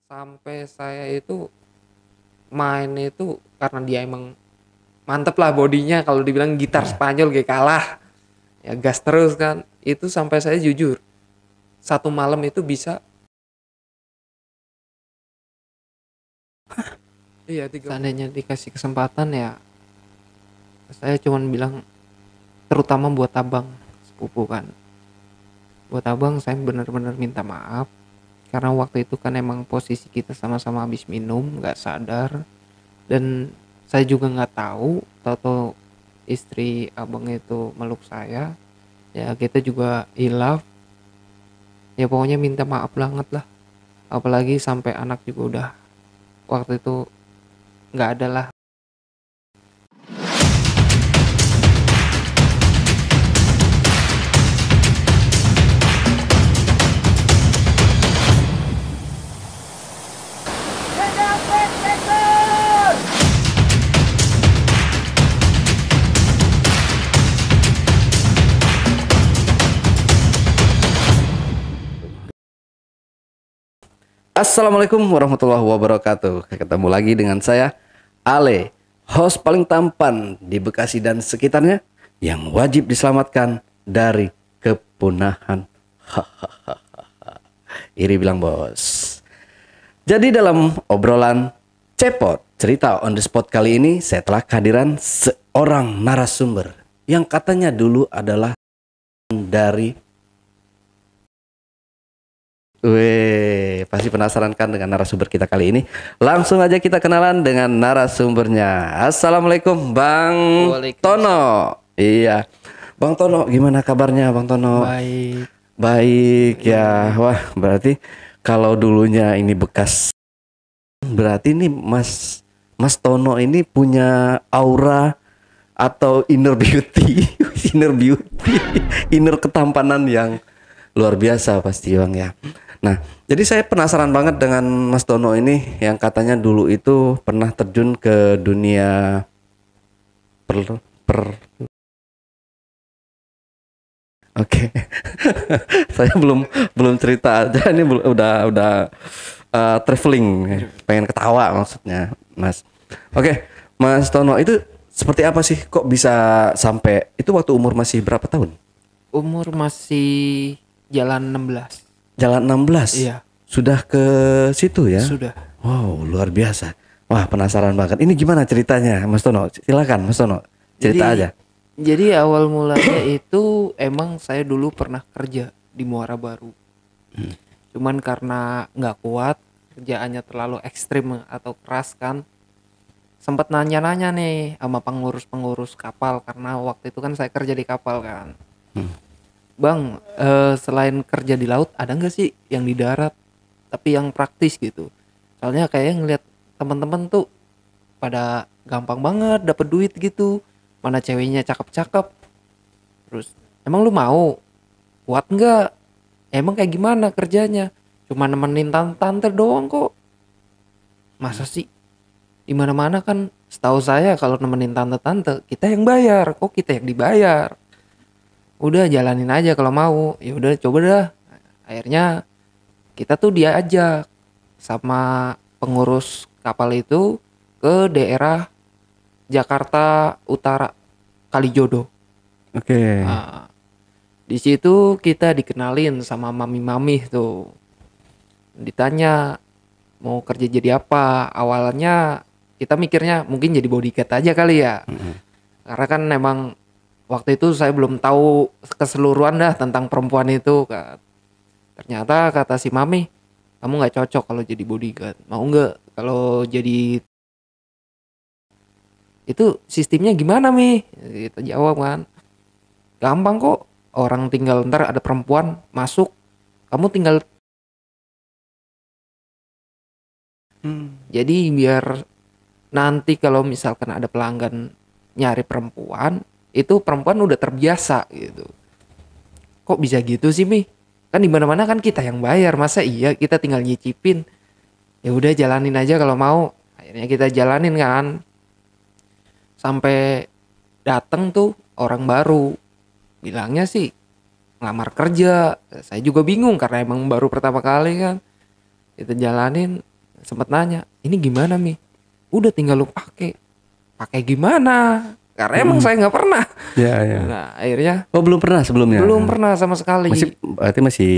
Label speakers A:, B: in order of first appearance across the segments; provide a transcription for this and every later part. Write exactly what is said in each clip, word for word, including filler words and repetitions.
A: Sampai saya itu main itu karena dia emang mantep lah bodinya, kalau dibilang gitar
B: Nah,
A: Spanyol gak kalah. Ya gas terus kan. Itu sampai saya jujur, satu malam itu bisa iya tiga puluh. Seandainya dikasih kesempatan ya saya cuman bilang, terutama buat abang sepupu kan. Buat abang saya benar-benar minta maaf karena waktu itu kan emang posisi kita sama-sama habis minum, nggak sadar, dan saya juga nggak tahu, tahu istri abang itu meluk saya, ya kita juga hilaf, ya pokoknya minta maaf banget lah, apalagi sampai anak juga udah waktu itu nggak ada lah.
B: Assalamualaikum warahmatullahi wabarakatuh. Ketemu lagi dengan saya, Ale, host paling tampan di Bekasi dan sekitarnya yang wajib diselamatkan dari kepunahan. Iri bilang bos. Jadi dalam obrolan cepot cerita on the spot kali ini, saya telah kehadiran seorang narasumber yang katanya dulu adalah dari Weh, pasti penasaran kan dengan narasumber kita kali ini. Langsung aja kita kenalan dengan narasumbernya. Assalamualaikum Bang Tono. Iya, Bang Tono, gimana kabarnya Bang Tono?
A: Baik.
B: Baik ya. Wah, berarti kalau dulunya ini bekas, berarti ini Mas Mas Tono ini punya aura atau inner beauty, inner beauty, inner ketampanan yang luar biasa pasti Bang ya. Nah, jadi saya penasaran banget dengan Mas Tono ini yang katanya dulu itu pernah terjun ke dunia per, per Oke. Saya belum belum cerita aja ini bel- udah udah uh, traveling, pengen ketawa maksudnya, Mas. Oke, Mas Tono itu seperti apa sih kok bisa sampai itu waktu umur masih berapa tahun?
A: Umur masih jalan enam belas.
B: Jalan enam belas.
A: Iya.
B: Sudah ke situ ya?
A: Sudah.
B: Wow, luar biasa. Wah, penasaran banget. Ini gimana ceritanya, Mas Tono? Silakan, Mas Tono. Cerita
A: Jadi
B: aja.
A: jadi awal mulanya itu emang saya dulu pernah kerja di Muara Baru. Cuman karena nggak kuat, kerjaannya terlalu ekstrim atau keras kan. Sempat nanya-nanya nih sama pengurus-pengurus kapal karena waktu itu kan saya kerja di kapal kan. Bang, eh, selain kerja di laut ada nggak sih yang di darat tapi yang praktis gitu? Soalnya kayaknya ngeliat teman-teman tuh pada gampang banget dapet duit gitu. Mana ceweknya cakep-cakep. Terus, emang lu mau? Kuat nggak? Emang kayak gimana kerjanya? Cuma nemenin tante-tante doang kok. Masa sih? Di mana-mana kan setahu saya kalau nemenin tante-tante kita yang bayar, kok kita yang dibayar. Udah jalanin aja kalau mau. Ya udah coba dah. Akhirnya kita tuh diajak sama pengurus kapal itu ke daerah Jakarta Utara, Kalijodo.
B: Oke.
A: Nah, di situ kita dikenalin sama mami-mami tuh. Ditanya mau kerja jadi apa. Awalnya kita mikirnya mungkin jadi bodyguard aja kali ya. Karena kan memang waktu itu saya belum tahu keseluruhan dah tentang perempuan itu kan. Ternyata kata si mami, kamu nggak cocok kalau jadi bodyguard. Mau nggak kalau jadi itu sistemnya gimana mi? Kita jawab kan, gampang kok. Orang tinggal ntar ada perempuan masuk, kamu tinggal.
B: Hmm.
A: Jadi biar nanti kalau misalkan ada pelanggan nyari perempuan, itu perempuan udah terbiasa gitu. Kok bisa gitu sih mi? Kan di mana-mana kan kita yang bayar, masa iya kita tinggal nyicipin? Ya udah jalanin aja kalau mau. Akhirnya kita jalanin kan. Sampai dateng tuh orang baru. Bilangnya sih ngelamar kerja. Saya juga bingung karena emang baru pertama kali kan. Kita jalanin, Sempet nanya, ini gimana Mi? Udah tinggal lu pakai. Pakai gimana? Karena emang saya nggak pernah.
B: Ya, ya.
A: Nah akhirnya
B: Oh belum pernah sebelumnya?
A: belum pernah sama sekali.
B: Masih berarti masih.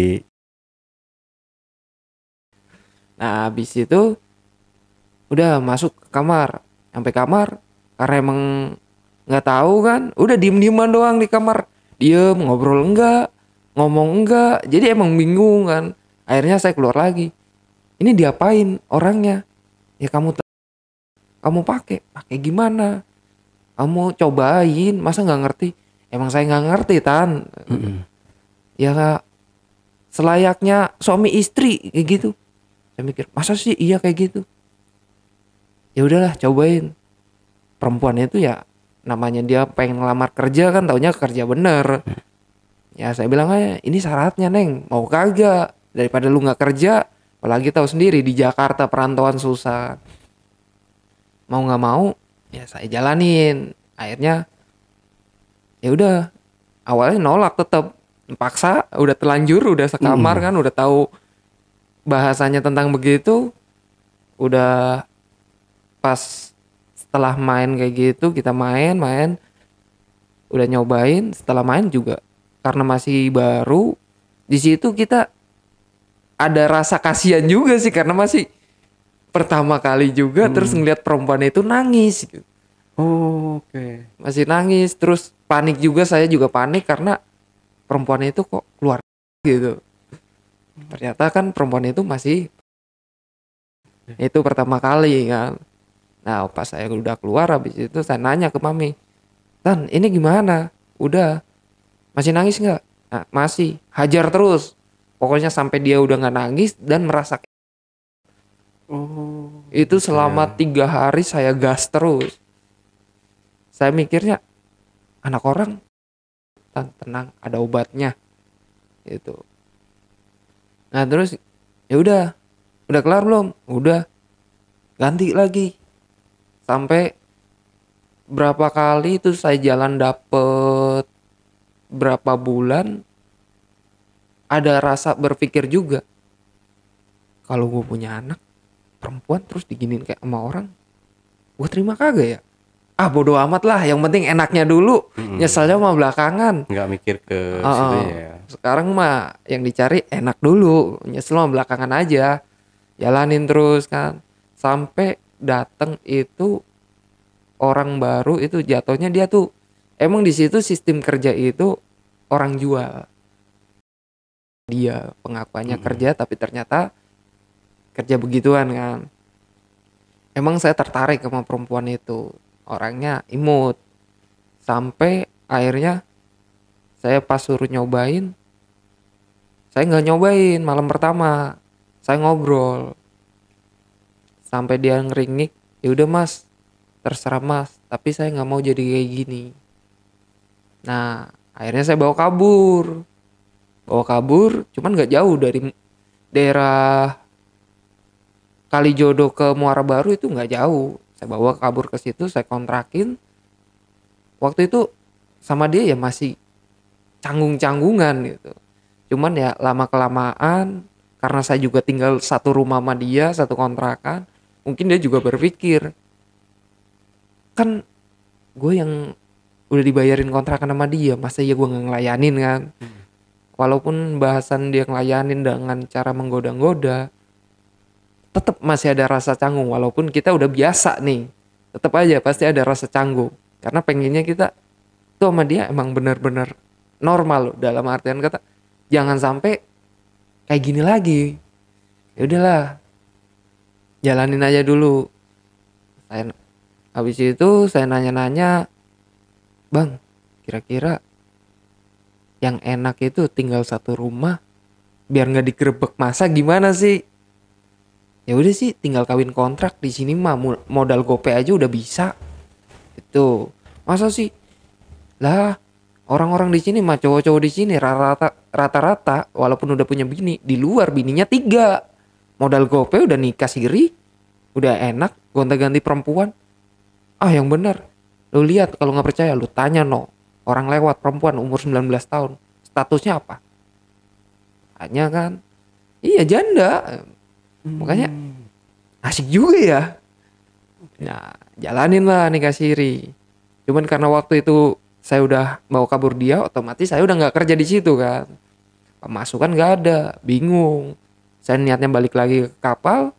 A: Nah habis itu udah masuk ke kamar. Sampai kamar karena emang nggak tahu kan, udah diem-dieman doang di kamar. Diem, ngobrol enggak, ngomong enggak. Jadi emang bingung kan. Akhirnya saya keluar lagi. Ini diapain orangnya? Ya kamu kamu pakai, pakai gimana? Kamu cobain, masa nggak ngerti? Emang saya nggak ngerti Tan.
B: Mm-mm.
A: Ya gak, selayaknya suami istri kayak gitu. Saya mikir, masa sih iya kayak gitu? Ya udahlah, cobain. Perempuan itu ya namanya dia pengen ngelamar kerja kan, taunya kerja bener. Ya saya bilang aja, ini syaratnya Neng, mau kagak? Daripada lu nggak kerja, apalagi tahu sendiri di Jakarta perantauan susah. Mau nggak mau, ya saya jalanin. Akhirnya, ya udah, awalnya nolak tetap, paksa, udah telanjur, udah sekamar
B: Mm.
A: kan, udah tahu bahasanya tentang begitu, udah pas setelah main kayak gitu, kita main-main, udah nyobain, setelah main juga karena masih baru, di situ kita ada rasa kasihan juga sih karena masih pertama kali juga,
B: Hmm.
A: terus ngeliat perempuan itu nangis gitu.
B: Oh, oke.
A: Masih nangis, terus panik juga, saya juga panik karena perempuan itu kok keluar gitu. Ternyata kan perempuan itu masih, itu pertama kali kan. Nah pas saya udah keluar habis itu saya nanya ke mami, Tan ini gimana? Udah, masih nangis nggak? Nah, masih, hajar terus. Pokoknya sampai dia udah nggak nangis dan merasa.
B: Oh.
A: Itu
B: gitu
A: selama
B: ya.
A: tiga hari saya gas terus. Saya mikirnya anak orang, Tan tenang, ada obatnya gitu. Nah terus ya udah, udah kelar belum? Udah, ganti lagi. Sampai berapa kali itu saya jalan dapet berapa bulan, ada rasa berpikir juga, kalau gue punya anak perempuan terus diginin kayak sama orang, gue terima kagak ya? Ah bodo amat lah, yang penting enaknya dulu,
B: Mm-mm.
A: nyesalnya mah belakangan.
B: Nggak mikir ke
A: Uh,
B: situ ya.
A: Sekarang mah yang dicari enak dulu, nyesel mah belakangan aja. Jalanin terus kan, sampai dateng itu orang baru itu jatuhnya dia tuh emang di situ sistem kerja itu orang jual. Dia pengakuannya
B: Mm-mm.
A: kerja tapi ternyata kerja begituan kan. Emang saya tertarik sama perempuan itu, orangnya imut. Sampai akhirnya saya pas suruh nyobain, saya nggak nyobain malam pertama, saya ngobrol. Sampai dia ngeringik, ya udah mas, terserah mas, tapi saya nggak mau jadi kayak gini. Nah akhirnya saya bawa kabur, bawa kabur, cuman nggak jauh dari daerah Kalijodo ke Muara Baru itu nggak jauh. Saya bawa kabur ke situ, saya kontrakin. Waktu itu sama dia ya masih canggung-canggungan gitu. Cuman ya lama kelamaan karena saya juga tinggal satu rumah sama dia, satu kontrakan, mungkin dia juga berpikir, kan gue yang udah dibayarin kontrakan sama dia, masa ya gue nggak ngelayanin kan.
B: Hmm.
A: Walaupun bahasan dia ngelayanin dengan cara menggoda-goda, tetap masih ada rasa canggung. Walaupun kita udah biasa nih, tetap aja pasti ada rasa canggung. Karena pengennya kita tuh sama dia emang benar-benar normal loh, dalam artian kata jangan sampai kayak gini lagi. Ya udahlah, jalanin aja dulu. Saya habis itu saya nanya-nanya, bang, kira-kira yang enak itu tinggal satu rumah biar nggak digerebek masa gimana sih? Ya udah sih, tinggal kawin kontrak di sini mah, modal gope aja udah bisa. Itu masa sih? Lah orang-orang di sini mah, cowok-cowok di sini rata-rata rata-rata walaupun udah punya bini, di luar bininya tiga. Modal gope udah nikah siri, udah enak, gonta-ganti perempuan. Ah yang bener, lu lihat, kalau nggak percaya lu tanya no, orang lewat perempuan umur sembilan belas tahun, statusnya apa? Tanya kan, iya janda.
B: Hmm.
A: Makanya asik juga ya. Nah jalanin lah nikah siri. Cuman karena waktu itu saya udah mau kabur dia, otomatis saya udah nggak kerja di situ kan. Pemasukan nggak ada, bingung. Saya niatnya balik lagi ke kapal.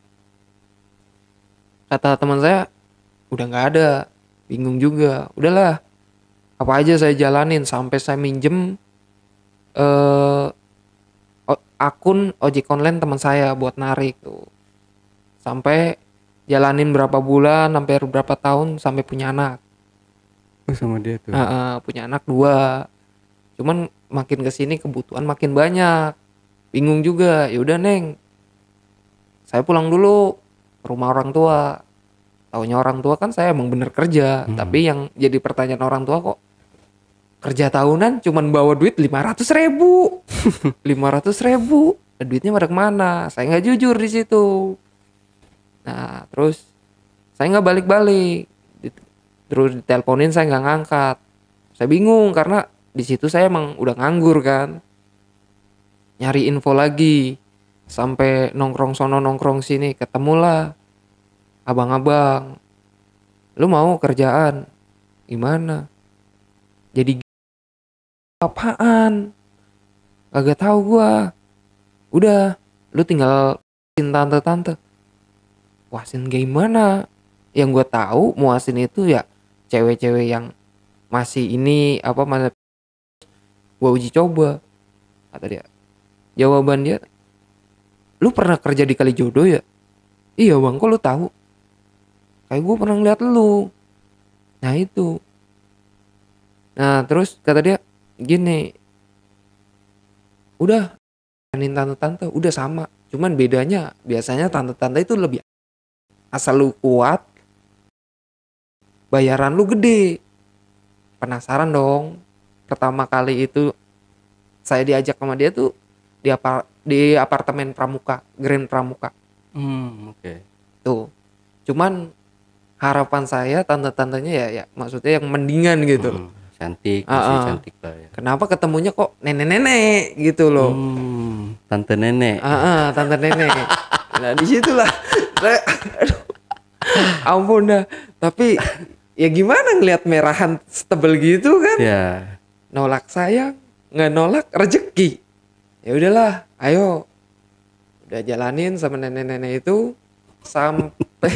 A: Kata teman saya udah nggak ada, bingung juga. Udahlah, apa aja saya jalanin sampai saya minjem eh, o- akun ojek online teman saya buat narik tuh. Sampai jalanin berapa bulan, sampai berapa tahun, sampai punya anak.
B: Oh, sama dia tuh.
A: Eh, eh, punya anak dua. Cuman makin kesini kebutuhan makin banyak. Bingung juga. Ya udah Neng, saya pulang dulu ke rumah orang tua. Taunya orang tua kan saya emang bener kerja.
B: Hmm.
A: Tapi yang jadi pertanyaan orang tua kok kerja tahunan cuman bawa duit lima ratus ribu. lima ratus ribu. Duitnya pada kemana? Saya nggak jujur di situ. Nah terus saya nggak balik-balik. Di- Terus diteleponin saya nggak ngangkat. Saya bingung karena di situ saya emang udah nganggur kan. Nyari info lagi. Sampai nongkrong sono nongkrong sini. Ketemulah abang-abang. Lu mau kerjaan? Gimana? Jadi g- apaan? Kagak tahu gua. Udah, lu tinggal muasin tante-tante. Muasin gimana? Yang gua tahu muasin itu ya cewek-cewek yang masih ini apa mana gua uji coba. Kata dia. Jawaban dia, lu pernah kerja di Kalijodo ya? Iya bang, kok lu tahu? Kayak gue pernah ngeliat lu. Nah itu. Nah terus kata dia gini, udah jalanin tante-tante udah sama. Cuman bedanya biasanya tante-tante itu lebih asal lu kuat, bayaran lu gede. Penasaran dong. Pertama kali itu saya diajak sama dia tuh di apar di apartemen Pramuka, Grand Pramuka.
B: Hmm, oke.
A: Tuh. Cuman harapan saya tante-tantenya ya ya maksudnya yang mendingan gitu.
B: Hmm, cantik,
A: Ah,
B: masih
A: ah.
B: cantik lah ya.
A: Kenapa ketemunya kok nenek-nenek gitu loh.
B: Hmm, tante nenek.
A: Ah, ah, tante nenek. Nah disitulah saya aduh, ampun dah. Tapi ya gimana ngelihat merahan setebel gitu kan.
B: Ya.
A: Nolak sayang, nggak nolak rezeki. Ya udahlah, ayo. Udah jalanin sama nenek-nenek itu sampai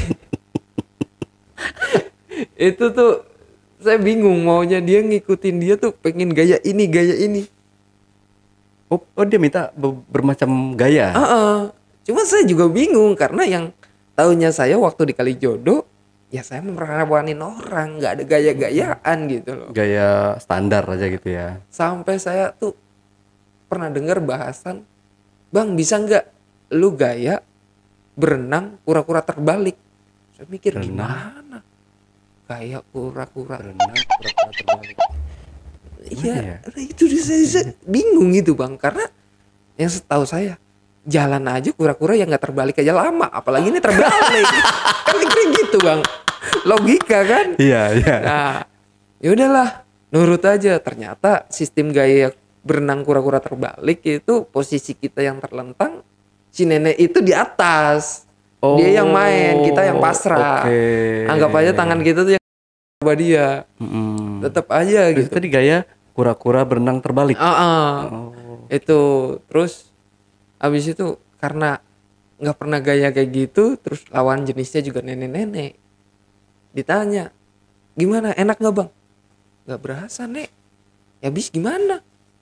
A: itu tuh saya bingung maunya dia ngikutin dia tuh pengen gaya ini gaya ini.
B: Oh, oh dia minta be- bermacam gaya.
A: Ah, ah. Cuma saya juga bingung karena yang tahunya saya waktu di Kalijodo ya saya merawanin orang nggak ada gaya-gayaan gitu loh.
B: Gaya standar aja gitu ya.
A: Sampai saya tuh pernah dengar bahasan, bang bisa nggak lu gaya berenang kura-kura terbalik? Saya mikir
B: Berenang.
A: gimana? Gaya kura-kura.
B: Berenang pura-pura terbalik.
A: Iya,
B: ya?
A: nah itu dia, saya, saya bingung gitu bang, karena yang setahu saya jalan aja kura-kura yang nggak terbalik aja lama, apalagi ini terbalik. Kan mikirnya gitu bang, logika kan.
B: Iya, iya.
A: Nah, ya udahlah, nurut aja. Ternyata sistem gaya berenang kura-kura terbalik itu posisi kita yang terlentang, si nenek itu di atas. Dia yang main, kita yang pasrah.
B: Oke.
A: Anggap aja tangan kita tuh yang coba dia.
B: Mm-mm.
A: Tetap aja
B: Terus
A: gitu.
B: tadi gaya kura-kura berenang terbalik.
A: Ah, ah.
B: Oh.
A: Itu terus abis itu karena nggak pernah gaya kayak gitu, terus lawan jenisnya juga nenek-nenek. Ditanya, gimana? Enak nggak bang? Nggak berasa nek. Ya abis gimana?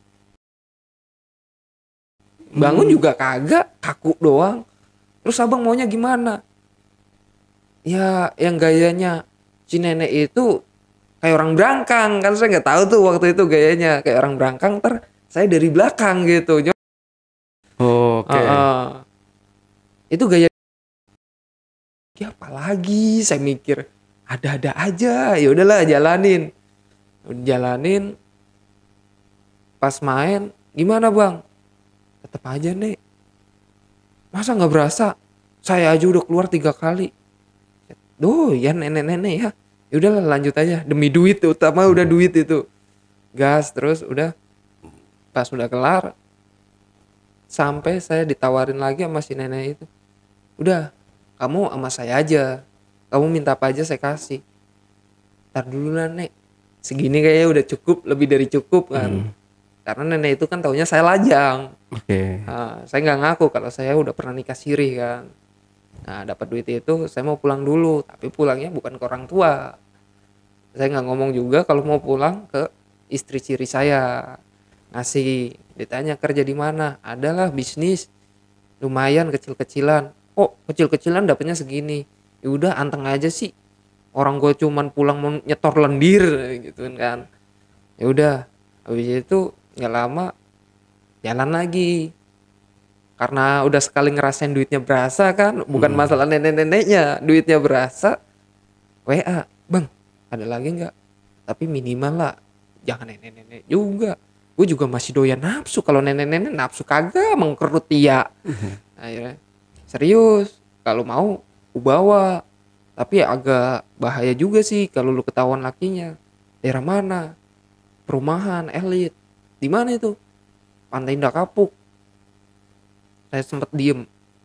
A: Bangun
B: Hmm.
A: juga kagak, kaku doang. Terus abang maunya gimana? Ya yang gayanya si nenek itu kayak orang berangkang, kan saya nggak tahu tuh waktu itu gayanya kayak orang berangkang, ntar saya dari belakang gitu.
B: Oh, oke.
A: Ah, ah. Itu gaya. Ya apalagi saya mikir ada-ada aja, ya udahlah jalanin. Udah jalanin. Pas main, gimana bang? Tetep aja nih. Masa nggak berasa? Saya aja udah keluar tiga kali. Duh, ya nenek-nenek ya. Ya udahlah lanjut aja demi duit, utama udah duit itu. Gas terus udah. Pas udah kelar, sampai saya ditawarin lagi sama si nenek itu. Udah, kamu sama saya aja, kamu minta apa aja saya kasih. Ntar dulu lah nek, segini kayaknya udah cukup, lebih dari cukup kan.
B: Hmm.
A: Karena nenek itu kan taunya saya lajang.
B: Oke.
A: Nah, saya nggak ngaku kalau saya udah pernah nikah siri kan. Nah, dapat duit itu saya mau pulang dulu, tapi pulangnya bukan ke orang tua. Saya nggak ngomong juga kalau mau pulang ke istri siri saya. Ngasih, ditanya kerja di mana? Adalah bisnis, lumayan kecil-kecilan. Oh, kecil-kecilan dapatnya segini. Ya udah anteng aja sih. Orang gue cuman pulang mau nyetor lendir gitu kan. Ya udah, habis itu nggak lama jalan lagi. Karena udah sekali ngerasain duitnya berasa kan, bukan
B: Hmm.
A: masalah nenek-neneknya, duitnya berasa. W A, bang, ada lagi nggak? Tapi minimal lah, jangan nenek-nenek juga. Gue juga masih doyan nafsu. Kalau nenek-nenek nafsu kagak mengkerut dia. Akhirnya serius, kalau mau ku bawa. Tapi ya agak bahaya juga sih kalau lu ketahuan lakinya. Daerah mana? Perumahan elit. Di mana itu? Pantai Indah Kapuk. Saya sempat diem.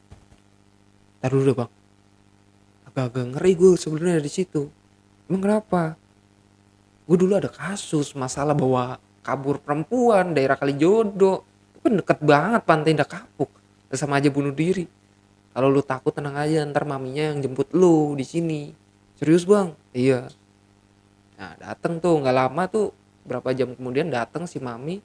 A: Ntar dulu deh bang. Agak-agak ngeri gue sebenarnya di situ. Emang kenapa? Gue dulu ada kasus masalah bawa kabur perempuan daerah Kalijodo. Itu kan deket banget Pantai Indah Kapuk. Sama aja bunuh diri. Kalau lu takut tenang aja, ntar maminya yang jemput lu di sini. Serius bang? Iya. Nah dateng tuh nggak lama tuh, berapa jam kemudian dateng si mami.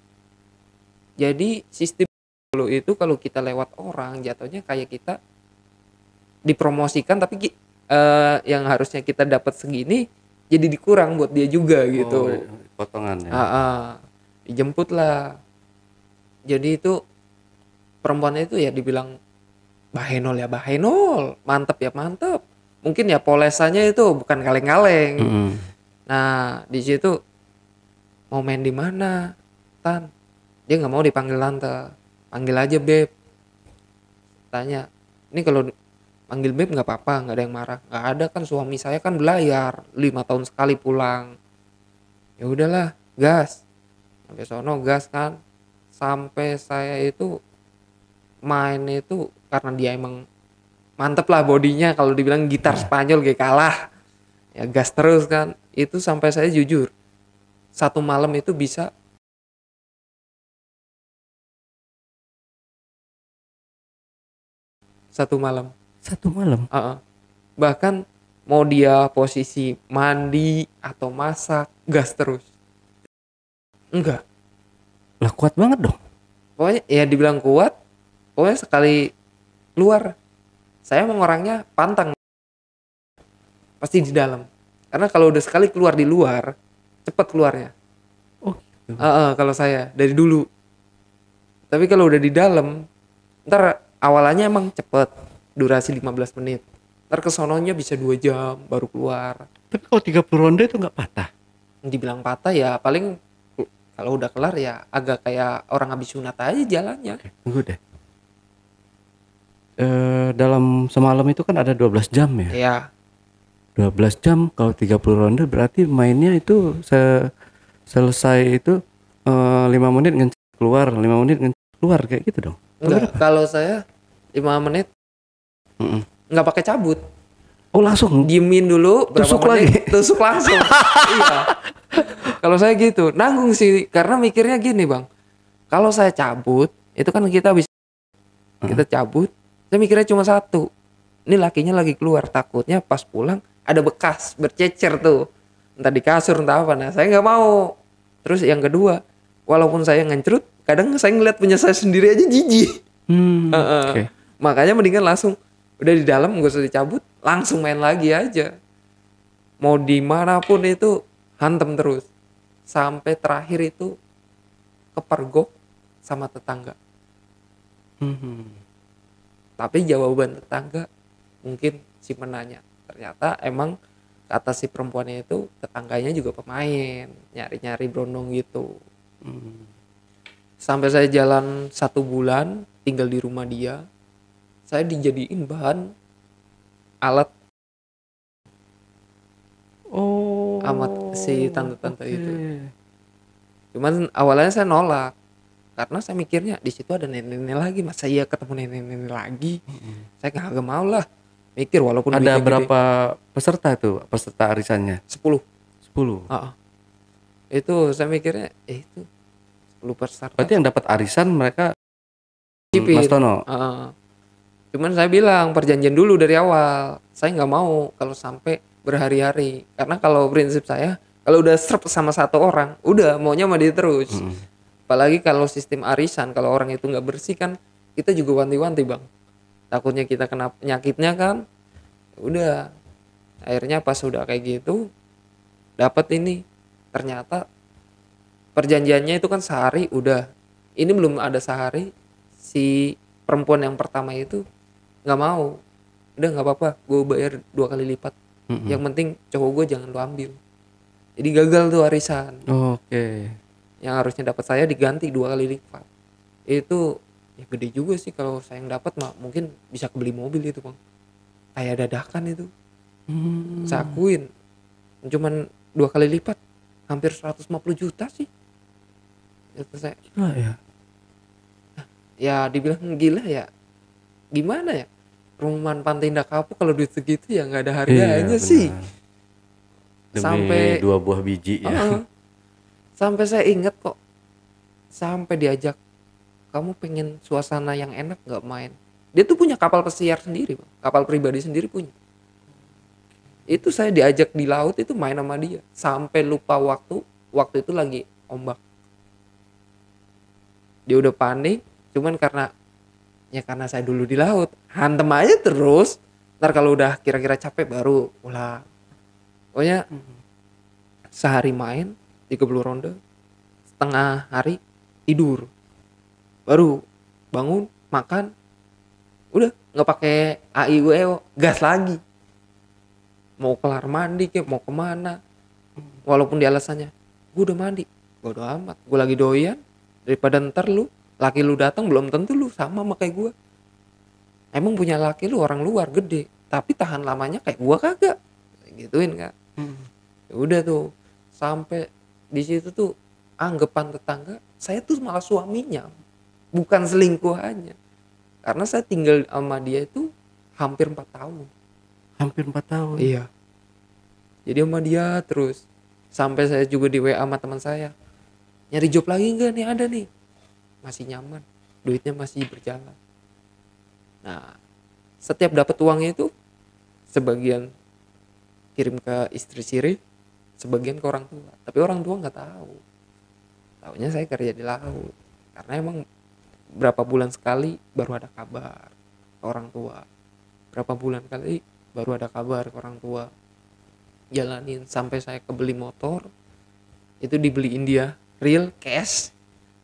A: Jadi sistem dulu itu kalau kita lewat orang jatuhnya kayak kita dipromosikan, tapi ki- eh, yang harusnya kita dapat segini jadi dikurang buat dia juga gitu.
B: Oh, potongan ya.
A: Ah, ah. Dijemput lah. Jadi itu perempuannya itu ya dibilang bahenol ya bahenol, mantep ya mantep. Mungkin ya polesannya itu bukan kaleng-kaleng.
B: Mm-mm.
A: Nah di situ mau main di mana, Tan? Dia nggak mau dipanggil tante, panggil aja beb. Tanya, ini kalau panggil beb nggak apa-apa, nggak ada yang marah. Nggak ada kan, suami saya kan belayar, lima tahun sekali pulang. Ya udahlah, gas. Sampai sono gas kan, sampai saya itu main itu karena dia emang mantep lah bodinya, kalau dibilang gitar Spanyol kayak kalah ya gas terus kan. Itu sampai saya jujur satu malam itu bisa satu malam.
B: Satu malam.
A: Uh-uh. Bahkan mau dia posisi mandi atau masak gas terus. Enggak,
B: Lah kuat banget dong.
A: pokoknya ya dibilang kuat, pokoknya sekali keluar saya emang orangnya pantang pasti di dalam, karena kalau udah sekali keluar di luar cepet keluarnya.
B: Oh gitu.
A: Uh, uh, kalau saya dari dulu. Tapi kalau udah di dalam, ntar awalannya emang cepet, durasi lima belas menit. Ntar kesononya bisa dua jam baru keluar.
B: Tapi kalau tiga puluh ronde itu nggak patah.
A: Dibilang patah ya paling kalau udah kelar ya agak kayak orang habis sunat aja jalannya.
B: Oke, tunggu deh. Eh, dalam semalam itu kan ada dua belas jam ya.
A: Ya,
B: dua belas jam kalau tiga puluh ronde berarti mainnya itu se- selesai itu eh, lima menit ngencet keluar, lima menit ngencet keluar kayak gitu dong.
A: enggak, kalau saya lima menit
B: Mm-mm.
A: nggak pakai cabut.
B: Oh langsung.
A: Diemin dulu berapa
B: Tusuk
A: menit, tusuk langsung. Iya. Kalau saya gitu, nanggung sih karena mikirnya gini, Bang. Kalau saya cabut, itu kan kita bisa kita cabut, saya mikirnya cuma satu. Ini lakinya lagi keluar, takutnya pas pulang ada bekas bercecer tuh. Entah di kasur entah apa. Nah, saya nggak mau. Terus yang kedua, walaupun saya ngencrut, kadang saya ngeliat punya saya sendiri aja jijik.
B: Hmm,
A: Heeh.
B: oke.
A: Makanya mendingan langsung udah di dalam gak usah dicabut, langsung main lagi aja. Mau dimanapun itu hantem terus. Sampai terakhir itu kepergok sama tetangga.
B: Mhm.
A: Tapi jawaban tetangga mungkin si menanya. Ternyata emang kata si perempuannya itu tetangganya juga pemain, nyari-nyari brondong gitu.
B: Hmm.
A: Sampai saya jalan satu bulan tinggal di rumah dia, saya dijadiin bahan alat
B: Oh.
A: amat si tante-tante
B: oke.
A: itu. Cuman awalnya saya nolak karena saya mikirnya di situ ada nenek-nenek lagi, masa iya ketemu nenek-nenek lagi. Saya kagak mau lah. mikir walaupun
B: Ada
A: duitnya
B: berapa peserta tuh, peserta arisannya?
A: gede. sepuluh.
B: sepuluh.
A: Heeh. Itu saya mikirnya eh itu sepuluh peserta
B: Berarti yang dapat arisan mereka
A: cipin.
B: Mas Tono.
A: Heeh. Cuman saya bilang perjanjian dulu dari awal. Saya nggak mau kalau sampai berhari-hari. Karena kalau prinsip saya kalau udah serp sama satu orang, udah maunya sama dia terus.
B: Mm.
A: Apalagi kalau sistem arisan, kalau orang itu nggak bersih kan kita juga wanti-wanti bang. Takutnya kita kena penyakitnya kan. Udah. Akhirnya pas udah kayak gitu, dapat ini. Ternyata perjanjiannya itu kan sehari udah. Ini belum ada sehari. Si perempuan yang pertama itu nggak mau, udah nggak apa-apa gue bayar dua kali lipat.
B: Mm-mm.
A: Yang penting cowok gue jangan lu ambil. Jadi gagal tuh arisan.
B: Oke.
A: Yang harusnya dapat saya diganti dua kali lipat. Itu ya gede juga sih. Kalau saya yang dapat mah mungkin bisa kebeli mobil itu bang, kayak dadakan itu.
B: Hmm.
A: Saya akuin cuman dua kali lipat hampir seratus lima puluh juta sih itu saya.
B: Gila ya.
A: Ya dibilang gila ya gimana ya, perumahan Pantai Indah Kapuk kalau duit segitu ya nggak ada harganya
B: Iya,
A: sih.
B: benar. Demi
A: Sampai
B: dua buah biji ya.
A: uh, sampai saya inget kok, sampai diajak kamu pengen suasana yang enak nggak main. Dia tuh punya kapal pesiar sendiri bang, kapal pribadi sendiri punya. Itu saya diajak di laut itu main sama dia sampai lupa waktu. Waktu itu lagi ombak, dia udah panik. Cuman karena ya karena saya dulu di laut, hantem aja terus. Ntar kalau udah kira-kira capek baru pulang. Pokoknya sehari main tiga puluh ronde, setengah hari tidur, baru bangun makan, udah nggak pakai A I U E O, gas lagi. Mau kelar mandi kayak mau kemana, walaupun di alasannya gue udah mandi, bodo amat, gue lagi doyan. Daripada ntar lu laki lu datang belum tentu lu sama sama kayak gue. Emang punya laki lu orang luar gede, tapi tahan lamanya kayak gue kagak, gituin kan.
B: Hmm.
A: Ya udah tuh sampai di situ tuh anggapan tetangga saya tuh malah suaminya, bukan selingkuhannya. Karena saya tinggal sama dia itu hampir empat tahun.
B: Hampir empat tahun.
A: Iya. Jadi sama dia terus. Sampai saya juga di W A sama teman saya. Nyari job lagi enggak nih, ada nih. Masih nyaman. Duitnya masih berjalan. Nah, setiap dapat uangnya itu sebagian kirim ke istri siri, sebagian ke orang tua. Tapi orang tua nggak tahu. Taunya saya kerja di laut. Karena emang berapa bulan sekali baru ada kabar ke orang tua. Berapa bulan kali baru ada kabar ke orang tua. Jalanin sampai saya kebeli motor. Itu dibeliin dia real cash.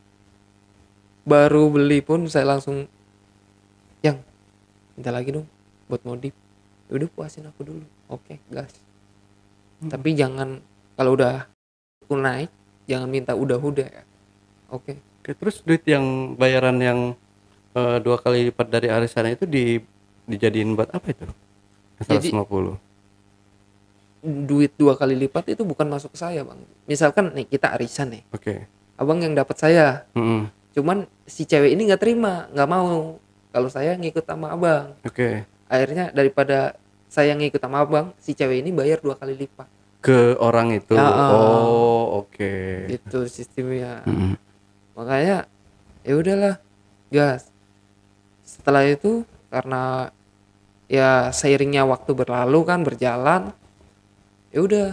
A: Baru beli pun saya langsung, yang minta lagi dong buat modif. Udah puasin aku dulu. Oke, gas. Hmm. Tapi jangan kalau udah aku naik jangan minta udah-udah ya. Oke.
B: Oke, terus duit yang bayaran yang uh, dua kali lipat dari arisan itu di dijadiin buat apa itu? seratus lima puluh.
A: Duit dua kali lipat itu bukan masuk ke saya bang. Misalkan nih kita arisan nih.
B: Oke. Okay.
A: Abang yang dapat saya.
B: Mm-hmm.
A: Cuman si cewek ini nggak terima, nggak mau kalau saya ngikut sama abang.
B: Oke. Okay.
A: Akhirnya daripada saya ngikut sama abang, si cewek ini bayar dua kali lipat
B: ke orang itu. Ya, oh, oke. Okay.
A: Itu sistemnya.
B: Mm-hmm.
A: Makanya ya udahlah, gas. Setelah itu karena ya seiringnya waktu berlalu kan berjalan, ya udah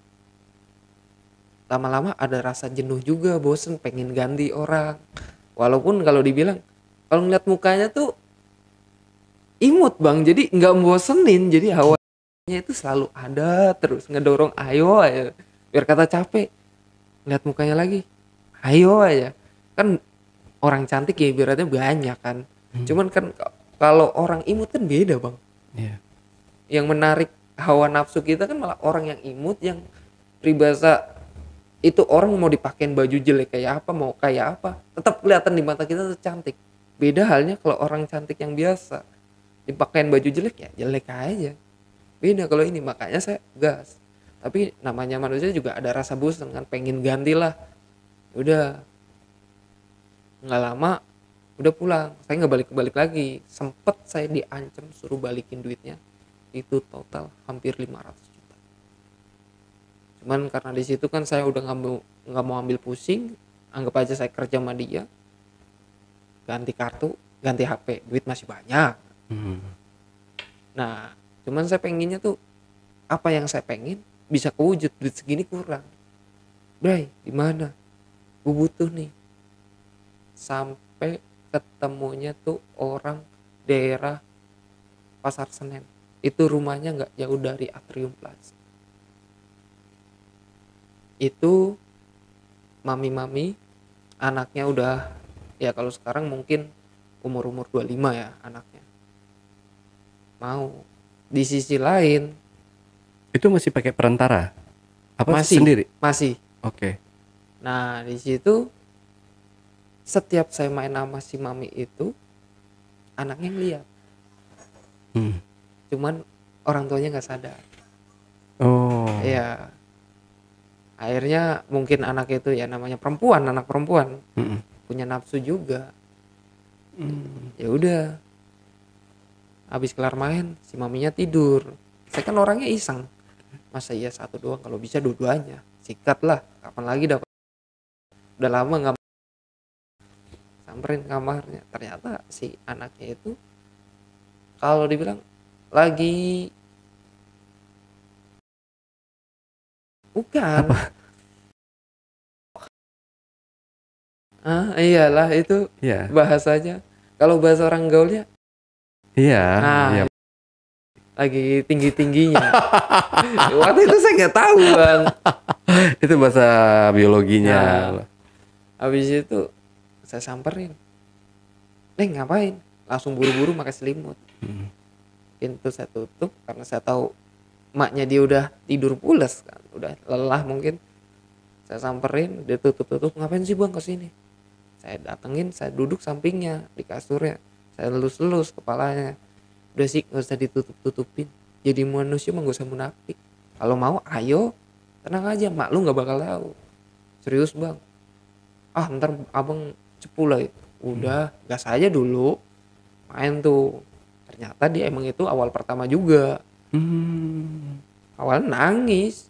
A: lama-lama ada rasa jenuh juga, bosen, pengen ganti orang. Walaupun kalau dibilang kalau ngeliat mukanya tuh imut bang, jadi nggak bosenin, jadi hawanya itu selalu ada terus ngedorong ayo aja, biar kata capek ngeliat mukanya lagi ayo aja. Kan orang cantik ya ibaratnya banyak kan, hmm. cuman kan kalau orang imut kan beda bang.
B: Yeah.
A: Yang menarik hawa nafsu kita kan malah orang yang imut, yang peribahasa itu orang mau dipakein baju jelek kayak apa, mau kayak apa, tetap kelihatan di mata kita tuh cantik. Beda halnya kalau orang cantik yang biasa dipakein baju jelek ya jelek aja. Beda kalau ini, makanya saya gas. Tapi namanya manusia juga ada rasa bosan kan, pengen ganti lah. Udah nggak lama udah pulang, saya nggak balik-balik lagi. Sempet saya diancam suruh balikin duitnya, itu total hampir lima ratus juta. Cuman karena di situ kan saya udah nggak mau nggak mau ambil pusing, anggap aja saya kerja sama dia, ganti kartu, ganti H P, duit masih banyak.
B: Hmm.
A: Nah, cuman saya pengennya tuh apa yang saya pengen bisa kewujud, duit segini kurang. Bray, di mana? Gue butuh nih. Sampai ketemunya tuh orang daerah Pasar Senen. Itu rumahnya nggak jauh dari Atrium Plaza. Itu mami-mami, anaknya udah, ya kalau sekarang mungkin umur-umur dua puluh lima ya anaknya. Mau. Di sisi lain
B: Itu masih pakai perantara? Apa
A: masih
B: sendiri?
A: masih.
B: Oke.
A: Nah, di situ setiap saya main sama si mami itu anaknya ngeliat.
B: Hmm.
A: Cuman orang tuanya nggak sadar.
B: Oh.
A: Iya. Akhirnya mungkin anak itu ya namanya perempuan, anak perempuan
B: Mm-mm.
A: punya nafsu juga.
B: Hmm.
A: Ya udah. Habis kelar main, si maminya tidur. Saya kan orangnya iseng. Masa iya satu doang, kalau bisa dua-duanya. Sikat lah, kapan lagi dapat. Udah lama nggak samperin kamarnya. Ternyata si anaknya itu kalau dibilang lagi bukan.
B: Apa?
A: Ah, iyalah itu
B: Iya.
A: bahasanya. Kalau bahasa orang gaulnya,
B: Iya.
A: ah,
B: Iya.
A: lagi tinggi-tingginya. Waktu itu saya nggak tahu bang.
B: Itu bahasa biologinya.
A: Nah, habis itu saya samperin. Neng ngapain? Langsung buru-buru pakai selimut.
B: Hmm.
A: Pintu saya tutup karena saya tahu maknya dia udah tidur pules kan, udah lelah mungkin. Saya samperin, dia tutup-tutup. Ngapain sih bang kesini? Saya datengin, saya duduk sampingnya di kasurnya. Saya lelus-lelus kepalanya. Udah sih nggak usah ditutup-tutupin. Jadi manusia mah nggak usah munafik. Kalau mau ayo, tenang aja, mak lu nggak bakal tahu. Serius bang. Ah ntar abang cepu lah. Udah gas aja dulu. Main tuh. Ternyata dia emang itu awal pertama juga.
B: Hmm.
A: Awalnya nangis.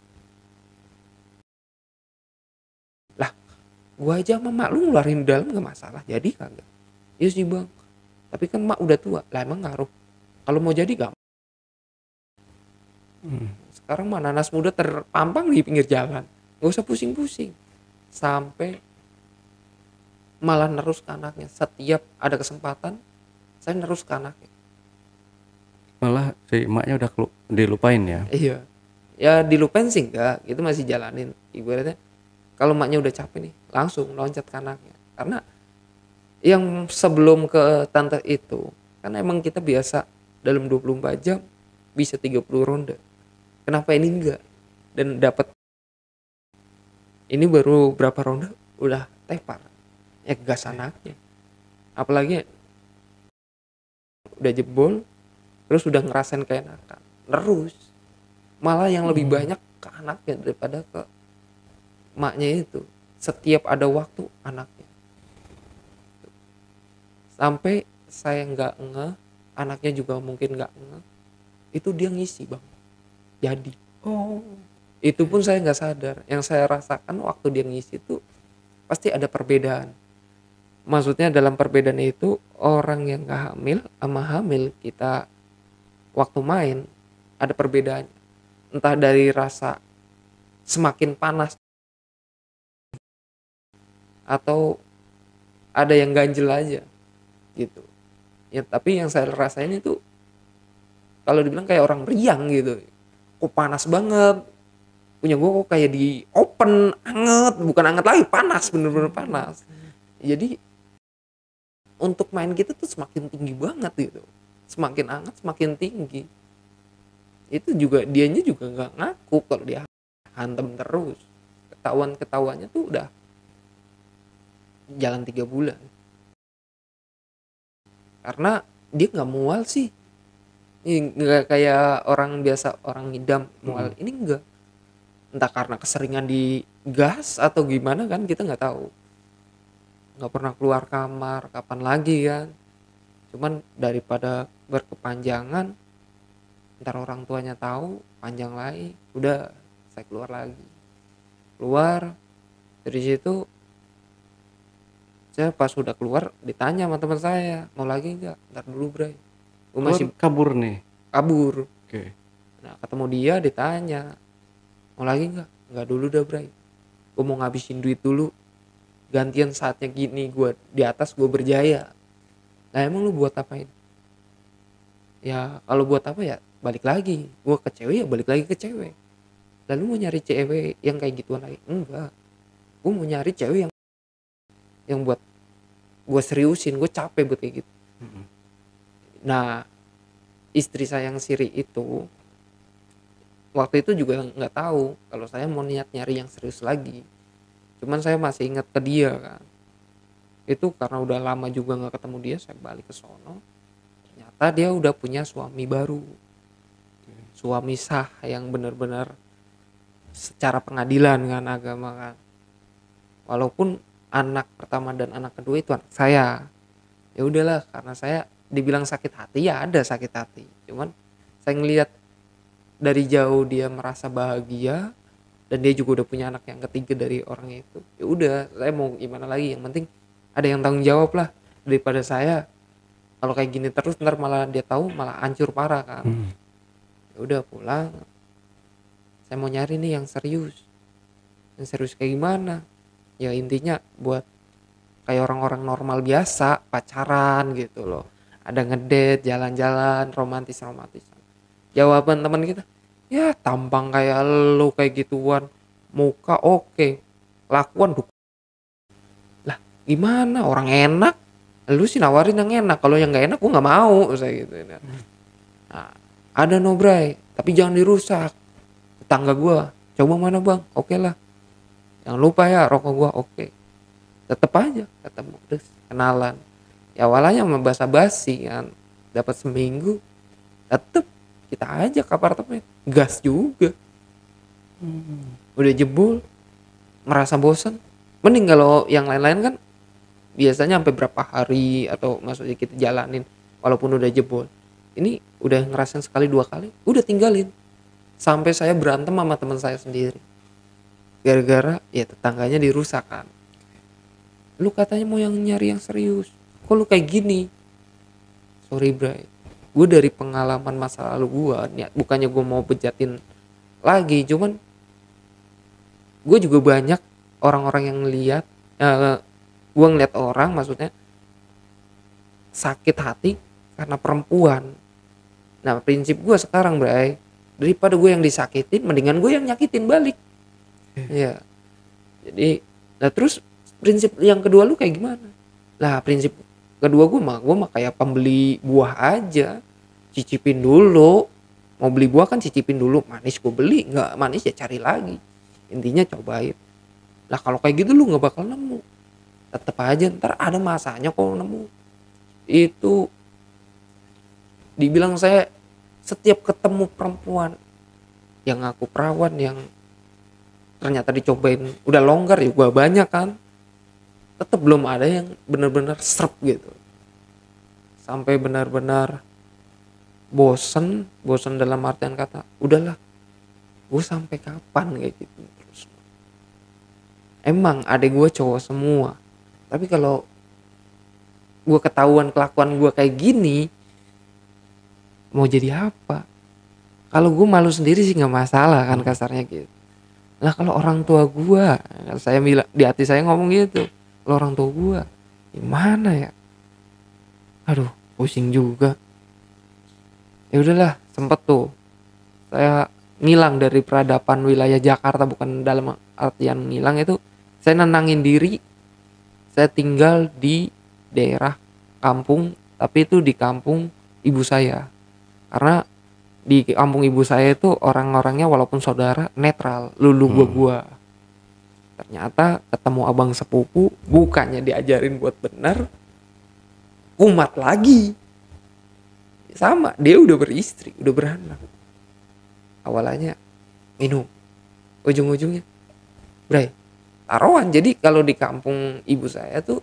A: Lah gua aja sama mak lu ngeluarin di dalam gak masalah. Jadi kagak. Iya sih bang. Tapi kan mak udah tua. Lah emang ngaruh. Kalau mau jadi gak.
B: Hmm.
A: Sekarang mah nanas muda terpampang di pinggir jalan. Gak usah pusing-pusing. Sampai malah nerus ke anaknya. Setiap ada kesempatan saya nerus ke anaknya.
B: Malah si emaknya udah kelu- dilupain ya.
A: Iya. Ya dilupain sih enggak. Itu masih jalanin. Ibaratnya kalau maknya udah capek nih langsung loncat ke anaknya. Karena yang sebelum ke tante itu kan emang kita biasa dalam dua puluh empat jam bisa tiga puluh ronde. Kenapa ini enggak? Dan dapat ini baru berapa ronde udah tepar. Ya gas anaknya. Apalagi udah jebol terus udah ngerasain keenakan. Terus malah yang lebih
B: Hmm.
A: banyak ke anaknya daripada ke maknya itu. Setiap ada waktu anaknya. Sampai saya nggak ngeh, anaknya juga mungkin nggak ngeh. Itu dia ngisi bang. Jadi
B: Oh.
A: itu pun saya nggak sadar. Yang saya rasakan waktu dia ngisi itu pasti ada perbedaan. Maksudnya dalam perbedaan itu orang yang nggak hamil sama hamil kita waktu main ada perbedaan. Entah dari rasa semakin panas atau ada yang ganjel aja gitu. Ya tapi yang saya rasain itu kalau dibilang kayak orang meriang gitu. Kok panas banget. Punya gue kok kayak di open anget, bukan anget lagi, panas, bener-bener panas. Jadi untuk main kita tuh semakin tinggi banget gitu. Semakin anget semakin tinggi. Itu juga dianya juga nggak ngaku kalau dia hantem terus. Ketahuan ketahuannya tuh udah jalan tiga bulan. Karena dia nggak mual sih. Ini nggak kayak orang biasa orang ngidam mual. Ini enggak. Entah karena keseringan di gas atau gimana kan kita nggak tahu. Nggak pernah keluar kamar kapan lagi kan. Cuman daripada berkepanjangan Ntar orang tuanya tahu, panjang lagi. Udah, saya keluar lagi. Keluar dari situ, saya pas udah keluar ditanya sama teman saya, mau lagi nggak? Ntar dulu Bray, gue
B: Keluar
A: masih
B: kabur nih.
A: kabur.
B: Oke.
A: Nah ketemu dia ditanya, mau lagi nggak? Nggak dulu dah Bray, gue mau ngabisin duit dulu, gantian saatnya gini gue di atas gue berjaya. Nah emang lu buat apain? Ya kalau buat apa ya balik lagi, gue ke cewek ya balik lagi ke cewek. Lalu mau nyari cewek yang kayak gituan lagi? Enggak, gue mau nyari cewek yang yang buat gue seriusin, gue capek buat kayak gitu.
B: Mm-mm.
A: Nah istri saya yang siri itu waktu itu juga nggak tahu kalau saya mau niat nyari yang serius lagi. Cuman saya masih ingat ke dia kan. Itu karena udah lama juga nggak ketemu dia, saya balik ke sono. Ternyata dia udah punya suami baru, suami sah yang benar-benar secara pengadilan kan, agama kan. Walaupun anak pertama dan anak kedua itu anak saya. Ya udahlah, karena saya dibilang sakit hati ya ada sakit hati. Cuman saya ngelihat dari jauh dia merasa bahagia dan dia juga udah punya anak yang ketiga dari orang itu. Ya udah, saya mau gimana lagi, yang penting ada yang tanggung jawab lah daripada saya kalau kayak gini terus ntar malah dia tahu malah hancur parah kan.
B: Hmm.
A: Ya udah pulang, saya mau nyari nih yang serius. Yang serius kayak gimana? Ya intinya buat kayak orang-orang normal biasa, pacaran gitu loh. Ada ngedate, jalan-jalan, romantis-romantisan. Jawaban teman kita, ya tampang kayak lu kayak gituan, muka oke, lakuan duk. Lah gimana, orang enak, lu sih nawarin yang enak, kalau yang nggak enak gua nggak mau, saya gitu. Nah, ada no Bray, tapi jangan dirusak. Tetangga gua, coba mana bang, oke lah. Jangan lupa ya rokok gua, oke. Tetep aja ketemu, terus kenalan. Ya awalnya sama basa-basi kan, dapat seminggu, tetep kita aja ke apartemen, gas juga.
B: Hmm.
A: Udah jebol, merasa bosan. Mending kalau yang lain-lain kan biasanya sampai berapa hari atau maksudnya kita jalanin walaupun udah jebol. Ini udah ngerasain sekali dua kali, udah tinggalin. Sampai saya berantem sama teman saya sendiri. Gara-gara ya tetangganya dirusak kan. Lu katanya mau yang nyari yang serius, kok lu kayak gini? Sorry Bray, gue dari pengalaman masa lalu gue, niat bukannya gue mau bejatin lagi, cuman gue juga banyak orang-orang yang lihat, uh, gue ngeliat orang maksudnya sakit hati karena perempuan. Nah prinsip gue sekarang Bray, daripada gue yang disakitin, mendingan gue yang nyakitin balik. Ya, jadi, nah terus prinsip yang kedua lu kayak gimana? Lah prinsip kedua gue mah, gue mah kayak pembeli buah aja, cicipin dulu. Mau beli buah kan cicipin dulu, manis gue beli, nggak manis ya cari lagi. Intinya cobain. Lah kalau kayak gitu lu nggak bakal nemu. Tetep aja ntar ada masanya kok nemu. Itu dibilang saya setiap ketemu perempuan yang ngaku perawan yang ternyata dicobain udah longgar juga banyak kan, tetap belum ada yang benar-benar serp gitu, sampai benar-benar bosen bosen dalam artian kata udahlah gue sampai kapan kayak gitu terus. Emang adek gue cowok semua, tapi kalau gue ketahuan kelakuan gue kayak gini mau jadi apa? Kalau gue malu sendiri sih nggak masalah kan, kasarnya gitu. Lah kalau orang tua gua, saya bilang di hati saya ngomong gitu, kalau orang tua gua gimana ya? Aduh, pusing juga. Ya udahlah, sempet tuh saya ngilang dari peradaban wilayah Jakarta, bukan dalam artian ngilang itu, saya nenangin diri. Saya tinggal di daerah kampung, tapi itu di kampung ibu saya. Karena di kampung ibu saya itu orang-orangnya walaupun saudara netral, lulu gua gua. Ternyata ketemu abang sepupu, bukannya diajarin buat bener, umat lagi. Sama, dia udah beristri, udah beranak. Awalnya minum, ujung-ujungnya Bray, taruhan. Jadi kalau di kampung ibu saya tuh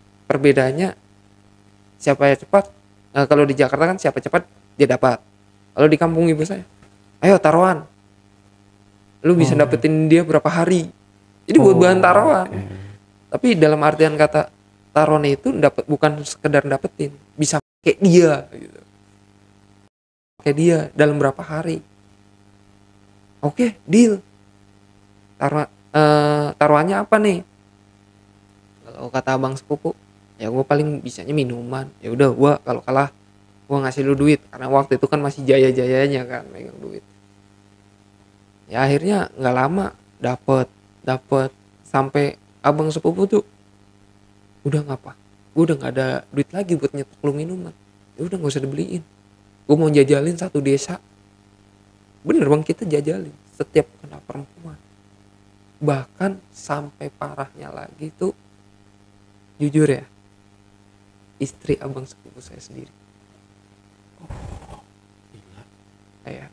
A: perbedaannya siapa yang cepat. Nah, kalau di Jakarta kan siapa cepat dia dapat. Kalau di kampung ibu saya, ayo taruhan, lu bisa
B: Oh.
A: dapetin dia berapa hari. Jadi buat bahan taruhan.
B: oke.
A: Tapi dalam artian kata taruhan itu dapat bukan sekedar dapetin, bisa kayak dia gitu. Kayak dia dalam berapa hari. Oke, deal. Taruh eh, taruhannya apa nih? Kalau kata abang sepupu, ya gue paling bisanya minuman. Ya udah, gue kalau kalah gue ngasih lu duit, karena waktu itu kan masih jaya-jayanya kan megang duit. Ya akhirnya nggak lama dapet dapet sampai abang sepupu tuh udah ngapa, gue udah nggak ada duit lagi buat nyetok lu minuman. Ya udah nggak usah dibeliin, gue mau jajalin satu desa. Bener bang, kita jajalin setiap kena perempuan. Bahkan sampai parahnya lagi tuh, jujur ya, istri abang sepupu saya sendiri. Ya,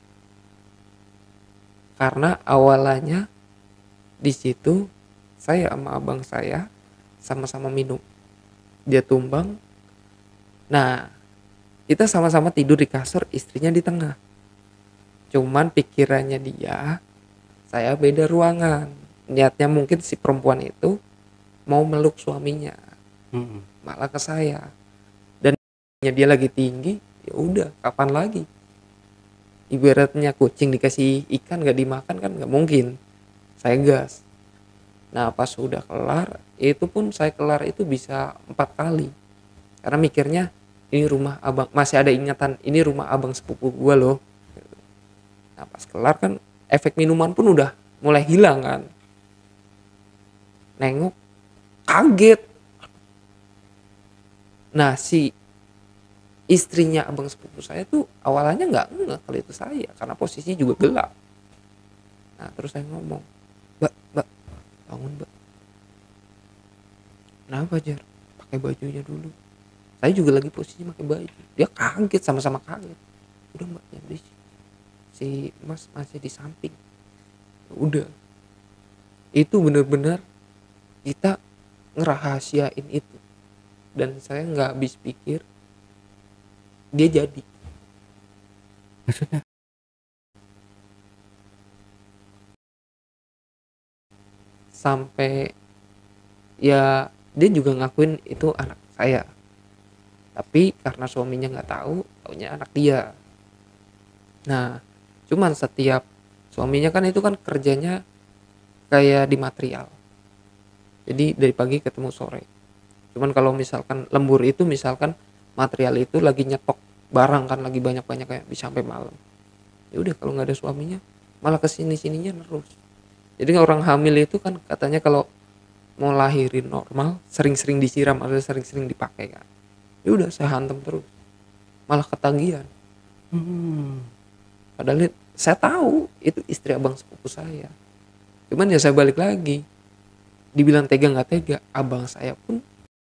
A: karena awalannya di situ saya sama abang saya sama-sama minum, dia tumbang. Nah, kita sama-sama tidur di kasur, istrinya di tengah. Cuman pikirannya dia, saya beda ruangan. Niatnya mungkin si perempuan itu mau meluk suaminya,
B: Mm-mm.
A: malah ke saya. Dan dia lagi tinggi, ya udah, kapan lagi? Ibaratnya kucing dikasih ikan gak dimakan kan gak mungkin. Saya gas. Nah pas sudah kelar, itu pun saya kelar itu bisa empat kali. Karena mikirnya ini rumah abang, masih ada ingatan ini rumah abang sepupu gua loh. Nah pas kelar kan efek minuman pun udah mulai hilang kan. Nengok, kaget. Nah si istrinya abang sepupu saya tuh awalnya nggak ngeh kalau itu saya, karena posisinya juga gelap. Nah terus saya ngomong, mbak mbak bangun mbak, kenapa Jar, pakai bajunya dulu. Saya juga lagi posisinya pakai baju. Dia kaget, sama-sama kaget. Udah mbak, yang di si mas masih di samping. Udah, itu bener-bener kita ngerahasiain itu, dan saya nggak habis pikir dia jadi.
B: Maksudnya?
A: Sampai ya dia juga ngakuin itu anak saya, tapi karena suaminya nggak tahu, taunya anak dia. Nah cuman setiap suaminya kan itu kan kerjanya kayak di material, jadi dari pagi ketemu sore. Cuman kalau misalkan lembur itu, misalkan material itu lagi nyetok barang kan, lagi banyak-banyak kayak bisa sampai malam. Ya udah, kalau nggak ada suaminya malah kesini sininya terus. Jadi orang hamil itu kan katanya kalau mau lahirin normal sering-sering disiram atau sering-sering dipakai kan. Ya udah, saya hantam terus, malah ketagihan.
B: Hmm.
A: Padahal saya tahu itu istri abang sepupu saya. Cuman ya saya balik lagi, dibilang tega nggak tega, abang saya pun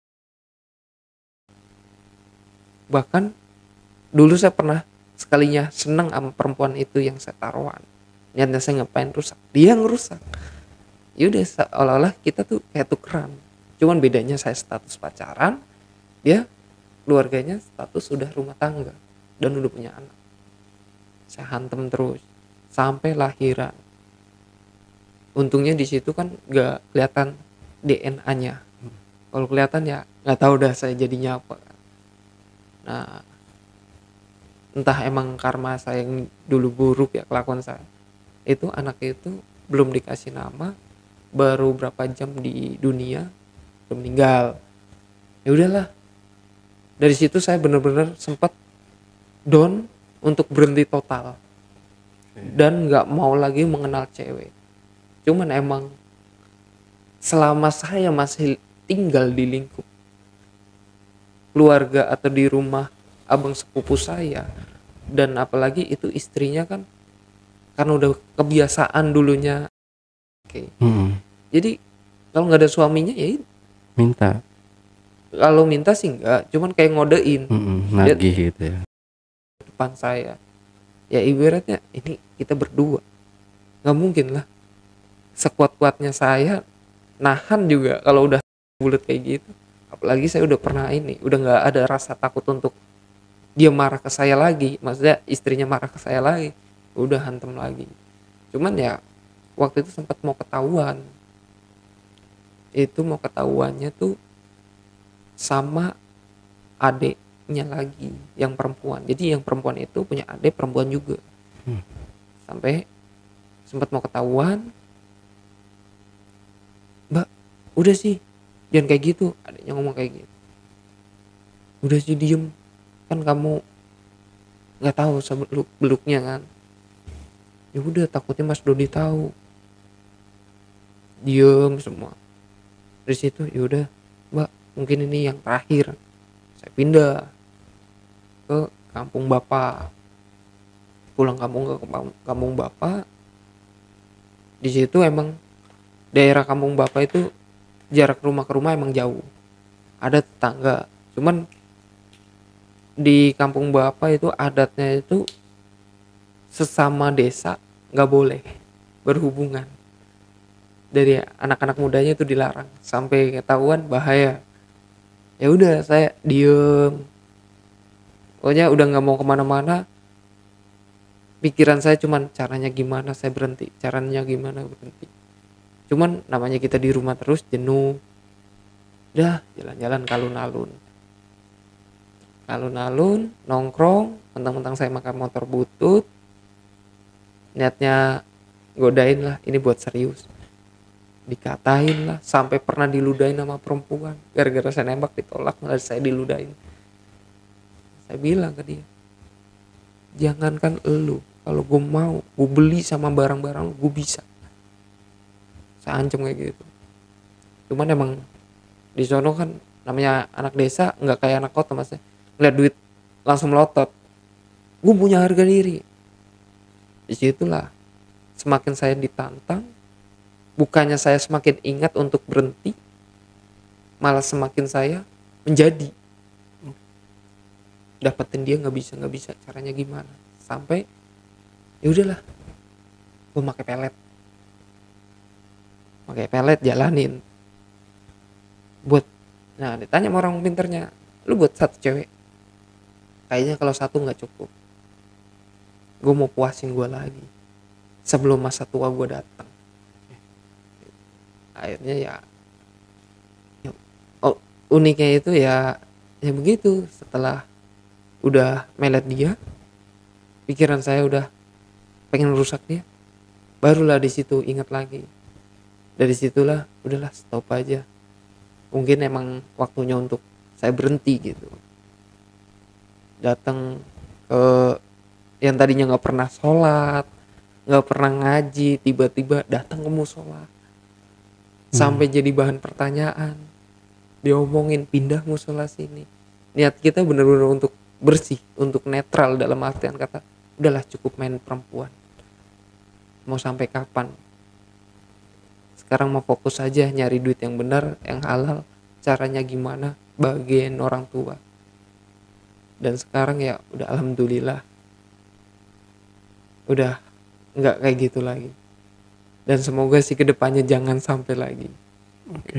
A: bahkan dulu saya pernah sekalinya senang sama perempuan itu yang saya taruhan. Niatnya saya ngapain rusak, dia ngerusak. Yaudah, seolah-olah kita tuh kayak tukeran. Cuman bedanya saya status pacaran, dia keluarganya status sudah rumah tangga dan udah punya anak. Saya hantem terus sampai lahiran. Untungnya di situ kan nggak kelihatan D N A-nya. Kalau kelihatan ya nggak tahu dah saya jadinya apa. Nah, entah emang karma saya yang dulu buruk ya kelakuan saya. Itu anak itu belum dikasih nama, baru berapa jam di dunia udah meninggal. Ya udahlah. Dari situ saya benar-benar sempat down untuk berhenti total. Dan nggak mau lagi mengenal cewek. Cuman emang selama saya masih tinggal di lingkup keluarga atau di rumah abang sepupu saya, dan apalagi itu istrinya kan karena udah kebiasaan dulunya. Oke.
B: Hmm.
A: Jadi kalau nggak ada suaminya ya
B: Minta.
A: kalau minta sih enggak, cuman kayak ngodein
B: Hmm. Nagih gitu ya.
A: depan saya. Ya ibaratnya ini kita berdua, nggak mungkin lah sekuat-kuatnya saya nahan juga kalau udah bulat kayak gitu. Apalagi saya udah pernah ini, udah nggak ada rasa takut untuk dia marah ke saya lagi, maksudnya istrinya marah ke saya lagi, udah hantem lagi. Cuman ya waktu itu sempat mau ketahuan, itu mau ketahuannya tuh sama adeknya lagi yang perempuan. Jadi yang perempuan itu punya adik perempuan juga.
B: Hmm.
A: Sampai sempat mau ketahuan, Mbak udah sih jangan kayak gitu, adiknya ngomong kayak gitu. Udah sih diem, kan kamu nggak tahu seluk beluknya kan. Ya udah, takutnya Mas Dodi tahu. Diem semua. Dari situ ya udah Mbak, mungkin ini yang terakhir. Saya pindah ke kampung bapak. Pulang kampung ke kampung bapak. Di situ emang daerah kampung bapak itu jarak rumah ke rumah emang jauh. Ada tetangga. Cuman di kampung bapak itu adatnya itu sesama desa nggak boleh berhubungan. Dari anak-anak mudanya itu dilarang, sampai ketahuan bahaya. Ya udah saya diem, pokoknya udah nggak mau kemana-mana. Pikiran saya cuman caranya gimana saya berhenti, caranya gimana berhenti. Cuman namanya kita di rumah terus jenuh, udah jalan-jalan kalun-alun alun-alun nongkrong, mentang-mentang saya makan motor butut, niatnya godain lah, ini buat serius. Dikatain lah, sampai pernah diludahin sama perempuan gara-gara saya nembak, ditolak malah saya diludahin. Saya bilang ke dia, jangankan elu, kalau gue mau gue beli sama barang-barang gue bisa. Saya ancam kayak gitu. Cuman emang di sono kan namanya anak desa, nggak kayak anak kota mas, ngeliat duit langsung melotot. Gue punya harga diri. Disitulah semakin saya ditantang, bukannya saya semakin ingat untuk berhenti, malah semakin saya menjadi. Dapetin dia nggak bisa nggak bisa, caranya gimana? Sampai ya udahlah, gue pakai pelet, pakai pelet jalanin. Buat, nah ditanya sama orang pinternya, lu buat satu cewek, kayaknya kalau satu nggak cukup. Gue mau puasin gue lagi sebelum masa tua gue datang. Akhirnya ya, ya oh, uniknya itu ya ya begitu. Setelah udah melet dia, pikiran saya udah pengen rusak dia, barulah di situ ingat lagi. Dari situlah udahlah stop aja, mungkin emang waktunya untuk saya berhenti gitu. Datang ke yang tadinya nggak pernah sholat, nggak pernah ngaji, tiba-tiba datang ke musola. Sampai jadi bahan pertanyaan, diomongin pindah musola sini. Niat kita benar-benar untuk bersih, untuk netral, dalam artian kata udahlah cukup main perempuan, mau sampai kapan. Sekarang mau fokus aja nyari duit yang benar, yang halal. Caranya gimana, bagian orang tua. Dan sekarang ya udah alhamdulillah udah nggak kayak gitu lagi. Dan semoga sih kedepannya jangan sampai lagi.
B: Oke.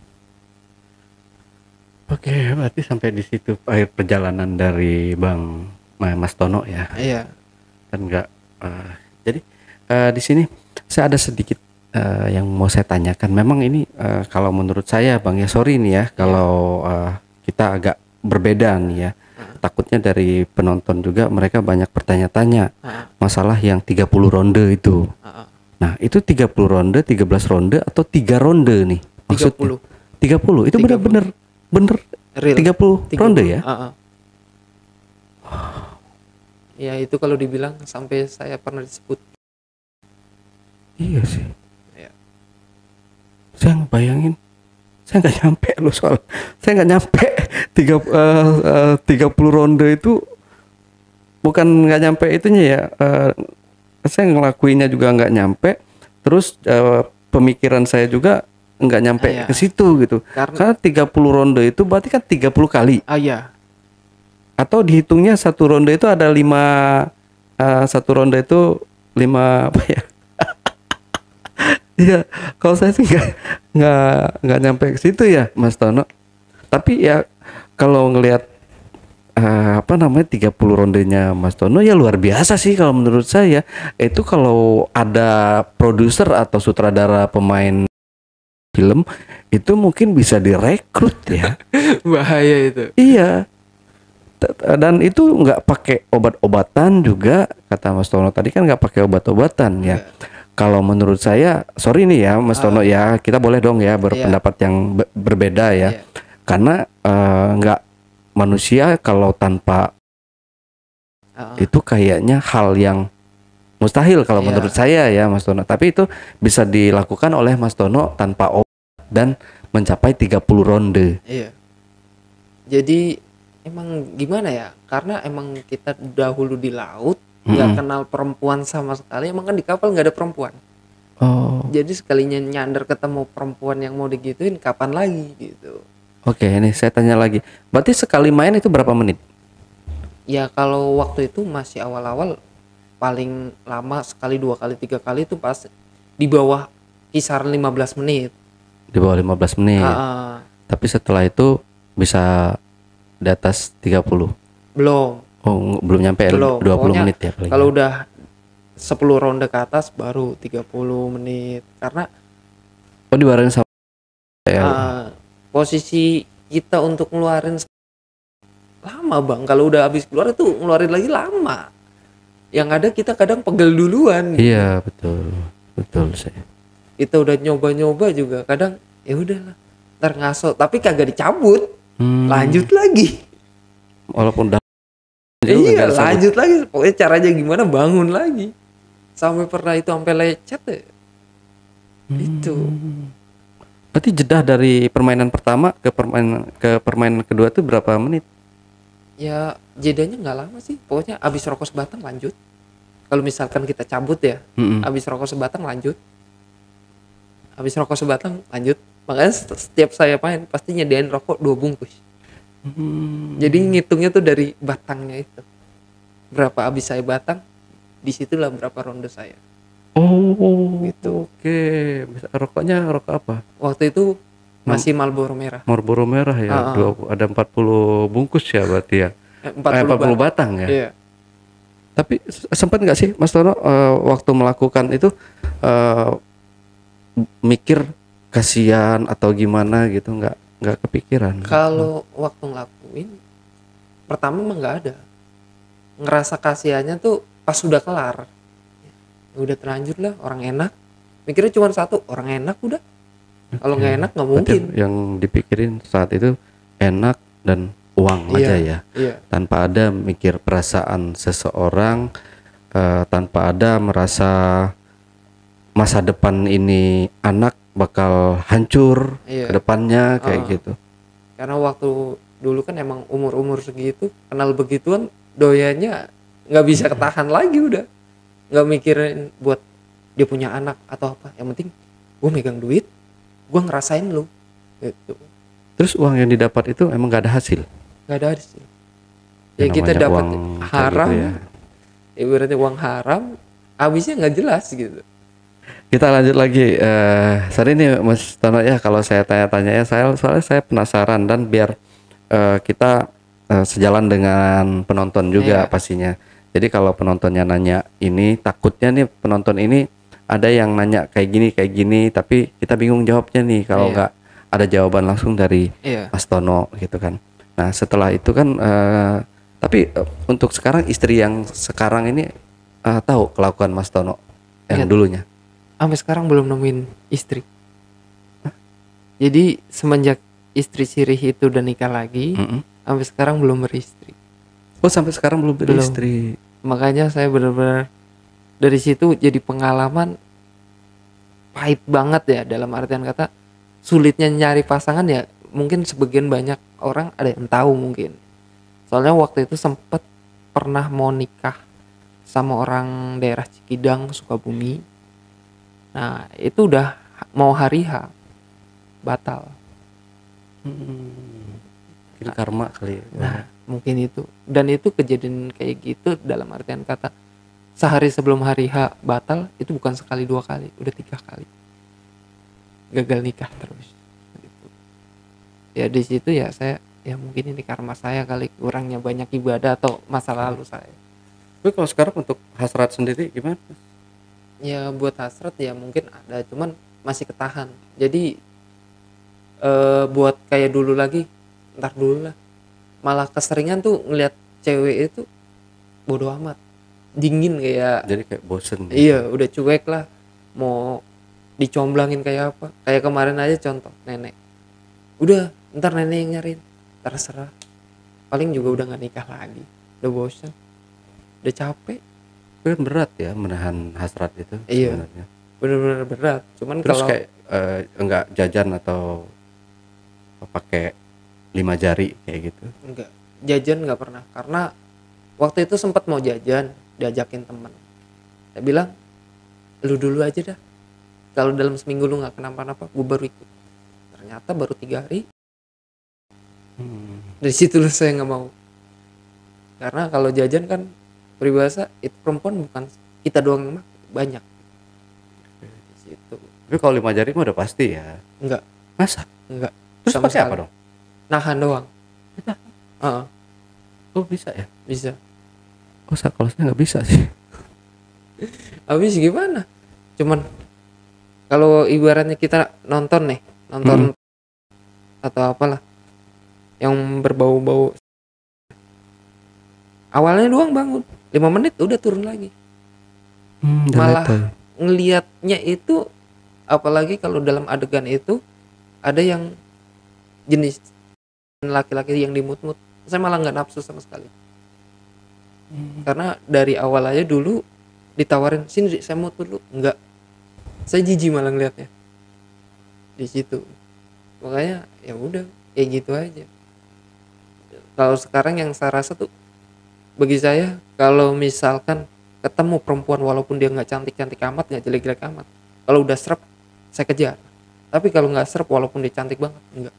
B: Oke, berarti sampai di situ akhir perjalanan dari Bang Mas Tono ya.
A: Iya.
B: Kan enggak uh, jadi uh, di sini saya ada sedikit uh, yang mau saya tanyakan. Memang ini uh, kalau menurut saya Bang ya, sorry nih ya kalau uh, kita agak berbeda nih ya. Takutnya dari penonton juga mereka banyak bertanya-tanya masalah yang tiga puluh ronde itu. Nah, itu tiga puluh ronde, tiga belas ronde atau tiga ronde nih maksudnya? tiga puluh. Itu benar-benar bener
A: real.
B: tiga puluh ronde ya?
A: Uh-uh. Ya itu kalau dibilang sampai saya pernah disebut.
B: Iya sih.
A: Ya.
B: Saya ngebayangin, saya nggak nyampe loh soal, saya nggak nyampe tiga uh, uh, tiga puluh ronde itu, bukan nggak nyampe itunya ya. Uh, saya ngelakuinnya juga nggak nyampe, terus uh, pemikiran saya juga nggak nyampe
A: ah, iya.
B: ke situ gitu. Karena, Karena tiga puluh ronde itu berarti kan tiga puluh kali.
A: Ah iya.
B: Atau dihitungnya satu ronde itu ada lima, uh, satu ronde itu lima apa ya? Iya, kalau saya sih nggak nggak nggak nyampe ke situ ya, Mas Tono. Tapi ya kalau ngelihat eh, apa namanya tiga puluh rondenya Mas Tono ya luar biasa sih kalau menurut saya. Itu kalau ada produser atau sutradara pemain film itu mungkin bisa direkrut ya.
A: Bahaya itu.
B: Iya. T- Dan itu nggak pakai obat-obatan juga, kata Mas Tono tadi kan nggak pakai obat-obatan ya.
A: Enggak.
B: Kalau menurut saya, sorry nih ya Mas
A: Ah.
B: Tono ya, kita boleh dong ya berpendapat yang be- berbeda ya.
A: Iya.
B: Karena eh, nggak manusia kalau tanpa
A: Ah,
B: itu kayaknya hal yang mustahil kalau
A: Iya.
B: menurut saya ya Mas Tono. Tapi itu bisa dilakukan oleh Mas Tono tanpa obat dan mencapai tiga puluh ronde.
A: Iya. Jadi emang gimana ya? Karena emang kita dahulu di laut nggak
B: Mm-mm.
A: kenal perempuan sama sekali. Emang kan di kapal nggak ada perempuan.
B: Oh,
A: Jadi sekalinya nyandar ketemu perempuan yang mau digituin, kapan lagi gitu?
B: oke, ini saya tanya lagi. Berarti sekali main itu berapa menit?
A: Ya kalau waktu itu masih awal-awal, paling lama sekali, dua kali, tiga kali itu pas di bawah kisaran lima belas menit.
B: Di bawah lima belas menit.
A: Ah, ah.
B: Tapi setelah itu bisa di atas tiga puluh.
A: Belum.
B: Oh, ng- belum nyampe
A: Belum.
B: dua puluh
A: Pokoknya
B: menit ya paling.
A: Kalau udah sepuluh ronde ke atas baru tiga puluh menit. Karena
B: Oh, dibareng sama ya.
A: ah, posisi kita untuk ngeluarin lama bang. Kalau udah habis keluar itu ngeluarin lagi lama. Yang ada kita kadang pegel duluan.
B: Iya, betul. Betul saya.
A: Kita udah nyoba-nyoba juga kadang ya udahlah ntar ngaso tapi kagak dicabut,
B: Hmm,
A: lanjut lagi.
B: Walaupun udah
A: Iya lanjut lagi, pokoknya caranya gimana bangun lagi. Sampai pernah itu sampai lecet ya. Itu
B: Berarti jeda dari permainan pertama ke permainan ke permainan kedua itu berapa menit?
A: ya jedanya nggak lama sih, pokoknya abis rokok sebatang lanjut. Kalau misalkan kita cabut ya,
B: Mm-mm.
A: abis rokok sebatang lanjut, abis rokok sebatang lanjut. Makanya st- setiap saya main pasti nyediain rokok dua bungkus.
B: Hmm.
A: Jadi ngitungnya tuh dari batangnya itu. Berapa abis saya batang, disitulah berapa ronde saya.
B: Oh,
A: Gitu.
B: oke. Bisa rokoknya rokok apa?
A: Waktu itu masih Marlboro merah.
B: Marlboro merah ya.
A: Ah, ah.
B: Dua, ada empat puluh bungkus ya berarti ya.
A: Eh,
B: Eh, empat puluh batang ya.
A: Iya.
B: Tapi s- sempat nggak sih Mas Tono eh, waktu melakukan itu eh, mikir kasihan atau gimana gitu, nggak nggak kepikiran?
A: Kalau waktu ngelakuin, pertama emang nggak ada. Ngerasa kasihannya tuh pas sudah kelar. Ya udah terlanjur lah, orang enak. Mikirnya cuma satu, orang enak udah. Kalau nggak enak nggak
B: Berarti
A: mungkin.
B: yang dipikirin saat itu enak dan uang
A: Iya,
B: aja ya,
A: Iya.
B: tanpa ada mikir perasaan seseorang, eh, tanpa ada merasa masa depan ini anak bakal hancur
A: Iya.
B: ke depannya kayak
A: Ah.
B: gitu.
A: Karena waktu dulu kan emang umur-umur segitu, kenal begituan, doyannya nggak bisa ketahan lagi udah. Nggak mikirin buat dia punya anak atau apa. Yang penting gue megang duit, gue ngerasain lu. Gitu.
B: Terus uang yang didapat itu emang gak ada hasil.
A: Nggak ada sih. Ya
B: Yang
A: kita
B: namanya
A: dapat
B: uang kayak
A: haram,
B: gitu ya.
A: ibaratnya uang haram, habisnya nggak jelas gitu.
B: Kita lanjut lagi. Eh, sorry nih Mas Tono ya kalau saya tanya-tanya ya, saya soalnya saya penasaran dan biar eh, kita eh, sejalan dengan penonton juga
A: Iya.
B: pastinya. Jadi kalau penontonnya nanya ini, takutnya nih penonton ini ada yang nanya kayak gini kayak gini, tapi kita bingung jawabnya nih kalau
A: Iya.
B: nggak ada jawaban langsung dari
A: Iya.
B: Mas Tono gitu kan. Nah setelah itu kan, eh, tapi eh, untuk sekarang istri yang sekarang ini eh, tahu kelakuan Mas Tono yang
A: Iya.
B: dulunya.
A: Sampai sekarang belum nemuin istri. Jadi semenjak istri Sirih itu udah nikah lagi,
B: Mm-mm.
A: sampai sekarang belum beristri.
B: Oh sampai sekarang belum
A: Belum.
B: beristri.
A: Makanya saya benar-benar dari situ jadi pengalaman pahit banget ya, dalam artian kata sulitnya nyari pasangan ya. Mungkin sebagian banyak orang ada yang tahu mungkin. Soalnya waktu itu sempet pernah mau nikah sama orang daerah Cikidang, Sukabumi. Nah itu udah mau hari H, batal.
B: Mungkin karma kali ya.
A: Nah mungkin itu. Dan itu kejadian kayak gitu dalam artian kata sehari sebelum hari H batal, itu bukan sekali dua kali, udah tiga kali gagal nikah terus gitu. Ya di situ ya saya ya mungkin ini karma saya kali, kurangnya banyak ibadah atau masa lalu saya.
B: Tapi kalau sekarang untuk hasrat sendiri gimana?
A: Ya buat hasrat ya mungkin ada, cuman masih ketahan. Jadi eh, buat kayak dulu lagi, ntar dulu lah. Malah keseringan tuh ngeliat cewek itu bodo amat, dingin kayak.
B: Jadi kayak bosen gitu.
A: Iya udah cuek lah, mau dicomblangin kayak apa. Kayak kemarin aja contoh nenek, udah ntar nenek yang nyariin, terserah. Paling juga udah nggak nikah lagi, udah bosan, udah capek.
B: Tapi kan berat ya menahan hasrat itu
A: Iya.
B: sebenarnya.
A: Bener-bener berat. Cuman
B: Terus
A: kalau
B: kayak eh, enggak jajan atau pakai lima jari kayak gitu.
A: enggak jajan nggak pernah, karena waktu itu sempat mau jajan diajakin temen, saya bilang lu dulu aja dah, kalau dalam seminggu lu nggak kenapa-napa gue baru ikut. Ternyata baru tiga hari
B: Hmm.
A: dari situ lu saya nggak mau, karena kalau jajan kan peribahasa itu perempuan bukan kita doang yang makan, banyak di situ.
B: Tapi kalau lima jari mah udah pasti ya.
A: Enggak,
B: Masa?
A: enggak
B: Terus
A: sama
B: pakai apa
A: sekali.
B: dong?
A: Nahan doang.
B: Kita.
A: Heeh,
B: Oh bisa ya?
A: bisa.
B: Oh sa- kalau saya nggak bisa sih.
A: Habis gimana? Cuman kalau ibaratnya kita nonton nih, nonton atau apalah yang berbau-bau, awalnya doang bangun lima menit udah turun lagi.
B: Hmm,
A: Malah
B: letoy.
A: ngelihatnya itu, apalagi kalau dalam adegan itu ada yang jenis laki-laki yang dimut-mut, saya malah nggak nafsu sama sekali. Karena dari awal aja dulu ditawarin sini Dik, saya mut dulu, enggak, saya jijik malah ngelihatnya di situ. Makanya ya udah kayak gitu aja. Kalau sekarang yang saya rasa tuh, bagi saya kalau misalkan ketemu perempuan walaupun dia nggak cantik-cantik amat, nggak jelek-jelek amat, kalau udah serap saya kejar. Tapi kalau nggak serap walaupun dia cantik banget, enggak.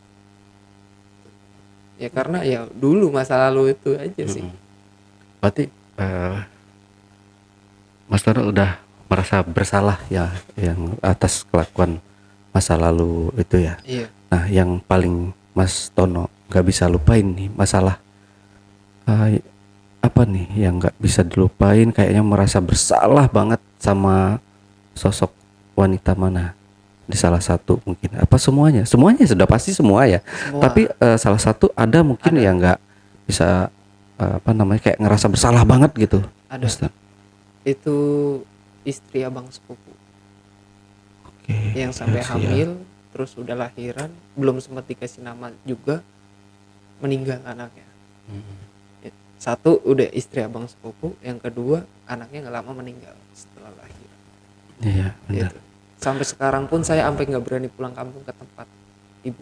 A: Ya karena ya dulu masa lalu itu aja sih.
B: Mm-mm. Berarti eh, Mas Tono udah merasa bersalah ya yang atas kelakuan masa lalu itu ya.
A: Iya.
B: Nah yang paling Mas Tono nggak bisa lupain nih masalah eh, apa nih yang nggak bisa dilupain, kayaknya merasa bersalah banget sama sosok wanita mana di salah satu mungkin, apa semuanya semuanya sudah pasti semua ya.
A: Semua.
B: Tapi eh, salah satu ada mungkin
A: Ada.
B: yang nggak bisa eh, apa namanya kayak ngerasa bersalah banget gitu.
A: Ada.
B: Mas Tono.
A: Itu istri abang sepupu
B: Oke,
A: yang sampai
B: iya sih ya.
A: hamil, terus udah lahiran, belum sempat dikasih nama juga, meninggal anaknya. Ya, satu udah istri abang sepupu, yang kedua anaknya nggak lama meninggal setelah lahiran.
B: Iya benar.
A: Gitu. Sampai sekarang pun saya sampai nggak berani pulang kampung ke tempat ibu.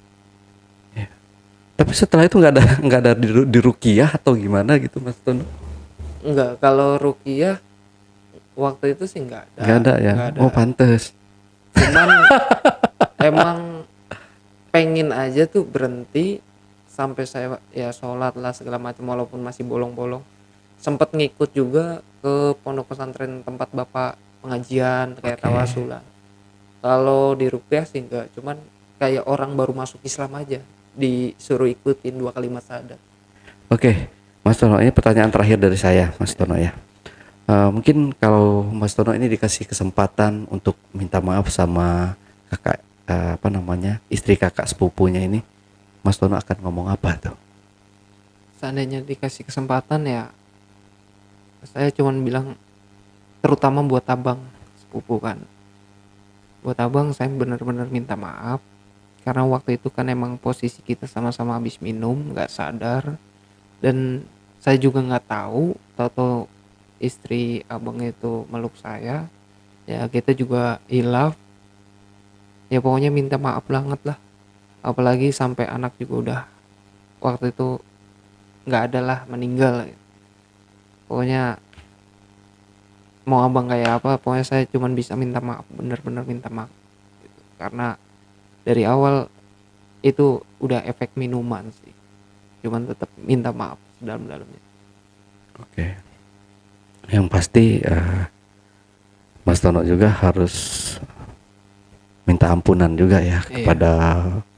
B: Tapi setelah itu nggak ada nggak ada di, di Rukiah atau gimana gitu Mas Tono?
A: Enggak, kalau Rukiah waktu itu sih nggak ada.
B: Nggak ada ya.
A: Nggak ada.
B: Oh pantes.
A: Cuman emang pengen aja tuh berhenti sampai saya ya sholat lah segala macam walaupun masih bolong-bolong. Sempet ngikut juga ke pondok pesantren tempat bapak pengajian kayak
B: Oke.
A: tawasulan. Kalau di Rukiah sih enggak, cuman kayak orang baru masuk Islam aja disuruh ikutin dua kalimat syahadat.
B: Oke, Mas Tono, ini pertanyaan terakhir dari saya, Mas Tono ya. Eh, mungkin kalau Mas Tono ini dikasih kesempatan untuk minta maaf sama kakak, eh, apa namanya, istri kakak sepupunya ini, Mas Tono akan ngomong apa tuh?
A: Seandainya dikasih kesempatan ya saya cuman bilang, terutama buat abang sepupu kan, buat abang saya benar-benar minta maaf karena waktu itu kan emang posisi kita sama-sama habis minum nggak sadar, dan saya juga nggak tahu, tahu istri abang itu meluk saya, ya kita juga hilaf, ya pokoknya minta maaf banget lah, apalagi sampai anak juga udah waktu itu nggak ada lah, meninggal. Pokoknya mau abang kayak apa, pokoknya saya cuman bisa minta maaf, bener-bener minta maaf gitu. Karena dari awal itu udah efek minuman sih, cuman tetap minta maaf sedalam-dalamnya.
B: Oke. Yang pasti eh, Mas Tono juga harus minta ampunan juga ya
A: Iya.
B: kepada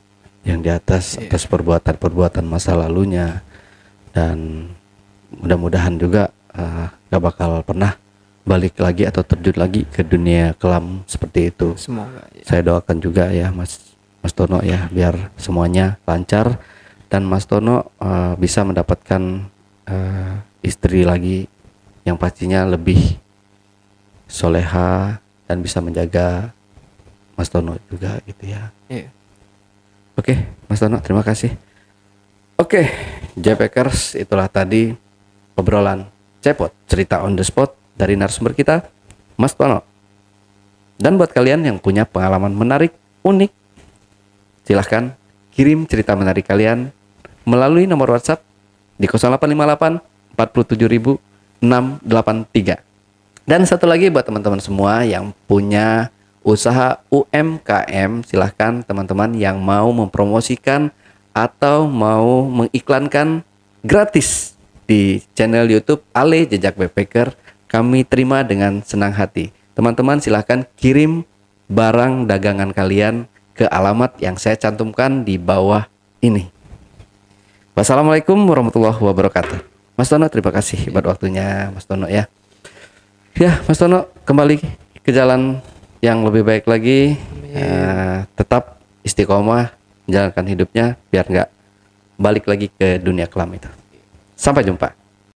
B: yang di atas
A: Iya.
B: atas perbuatan-perbuatan masa lalunya, dan mudah-mudahan juga uh, gak bakal pernah balik lagi atau terjun lagi ke dunia kelam seperti itu.
A: Semoga ya.
B: Saya doakan juga ya Mas Mas Tono ya, biar semuanya lancar dan Mas Tono uh, bisa mendapatkan uh, istri lagi yang pastinya lebih soleha dan bisa menjaga Mas Tono juga gitu ya.
A: Iya.
B: Oke, Mas Tono, terima kasih. Oke, JPackers, itulah tadi obrolan cepot, cerita on the spot dari narasumber kita, Mas Tono. Dan buat kalian yang punya pengalaman menarik, unik, silahkan kirim cerita menarik kalian melalui nomor WhatsApp di nol delapan lima delapan empat tujuh enam delapan tiga. Dan satu lagi buat teman-teman semua yang punya usaha U M K M, silahkan teman-teman yang mau mempromosikan atau mau mengiklankan gratis di channel YouTube Ale Jejak Backpacker, kami terima dengan senang hati. Teman-teman silahkan kirim barang dagangan kalian ke alamat yang saya cantumkan di bawah ini. Wassalamualaikum warahmatullahi wabarakatuh. Mas Tono, terima kasih buat waktunya Mas Tono ya. Ya Mas Tono, kembali ke jalan yang lebih baik lagi. Uh, tetap istiqomah menjalankan hidupnya biar nggak balik lagi ke dunia kelam itu. Sampai jumpa.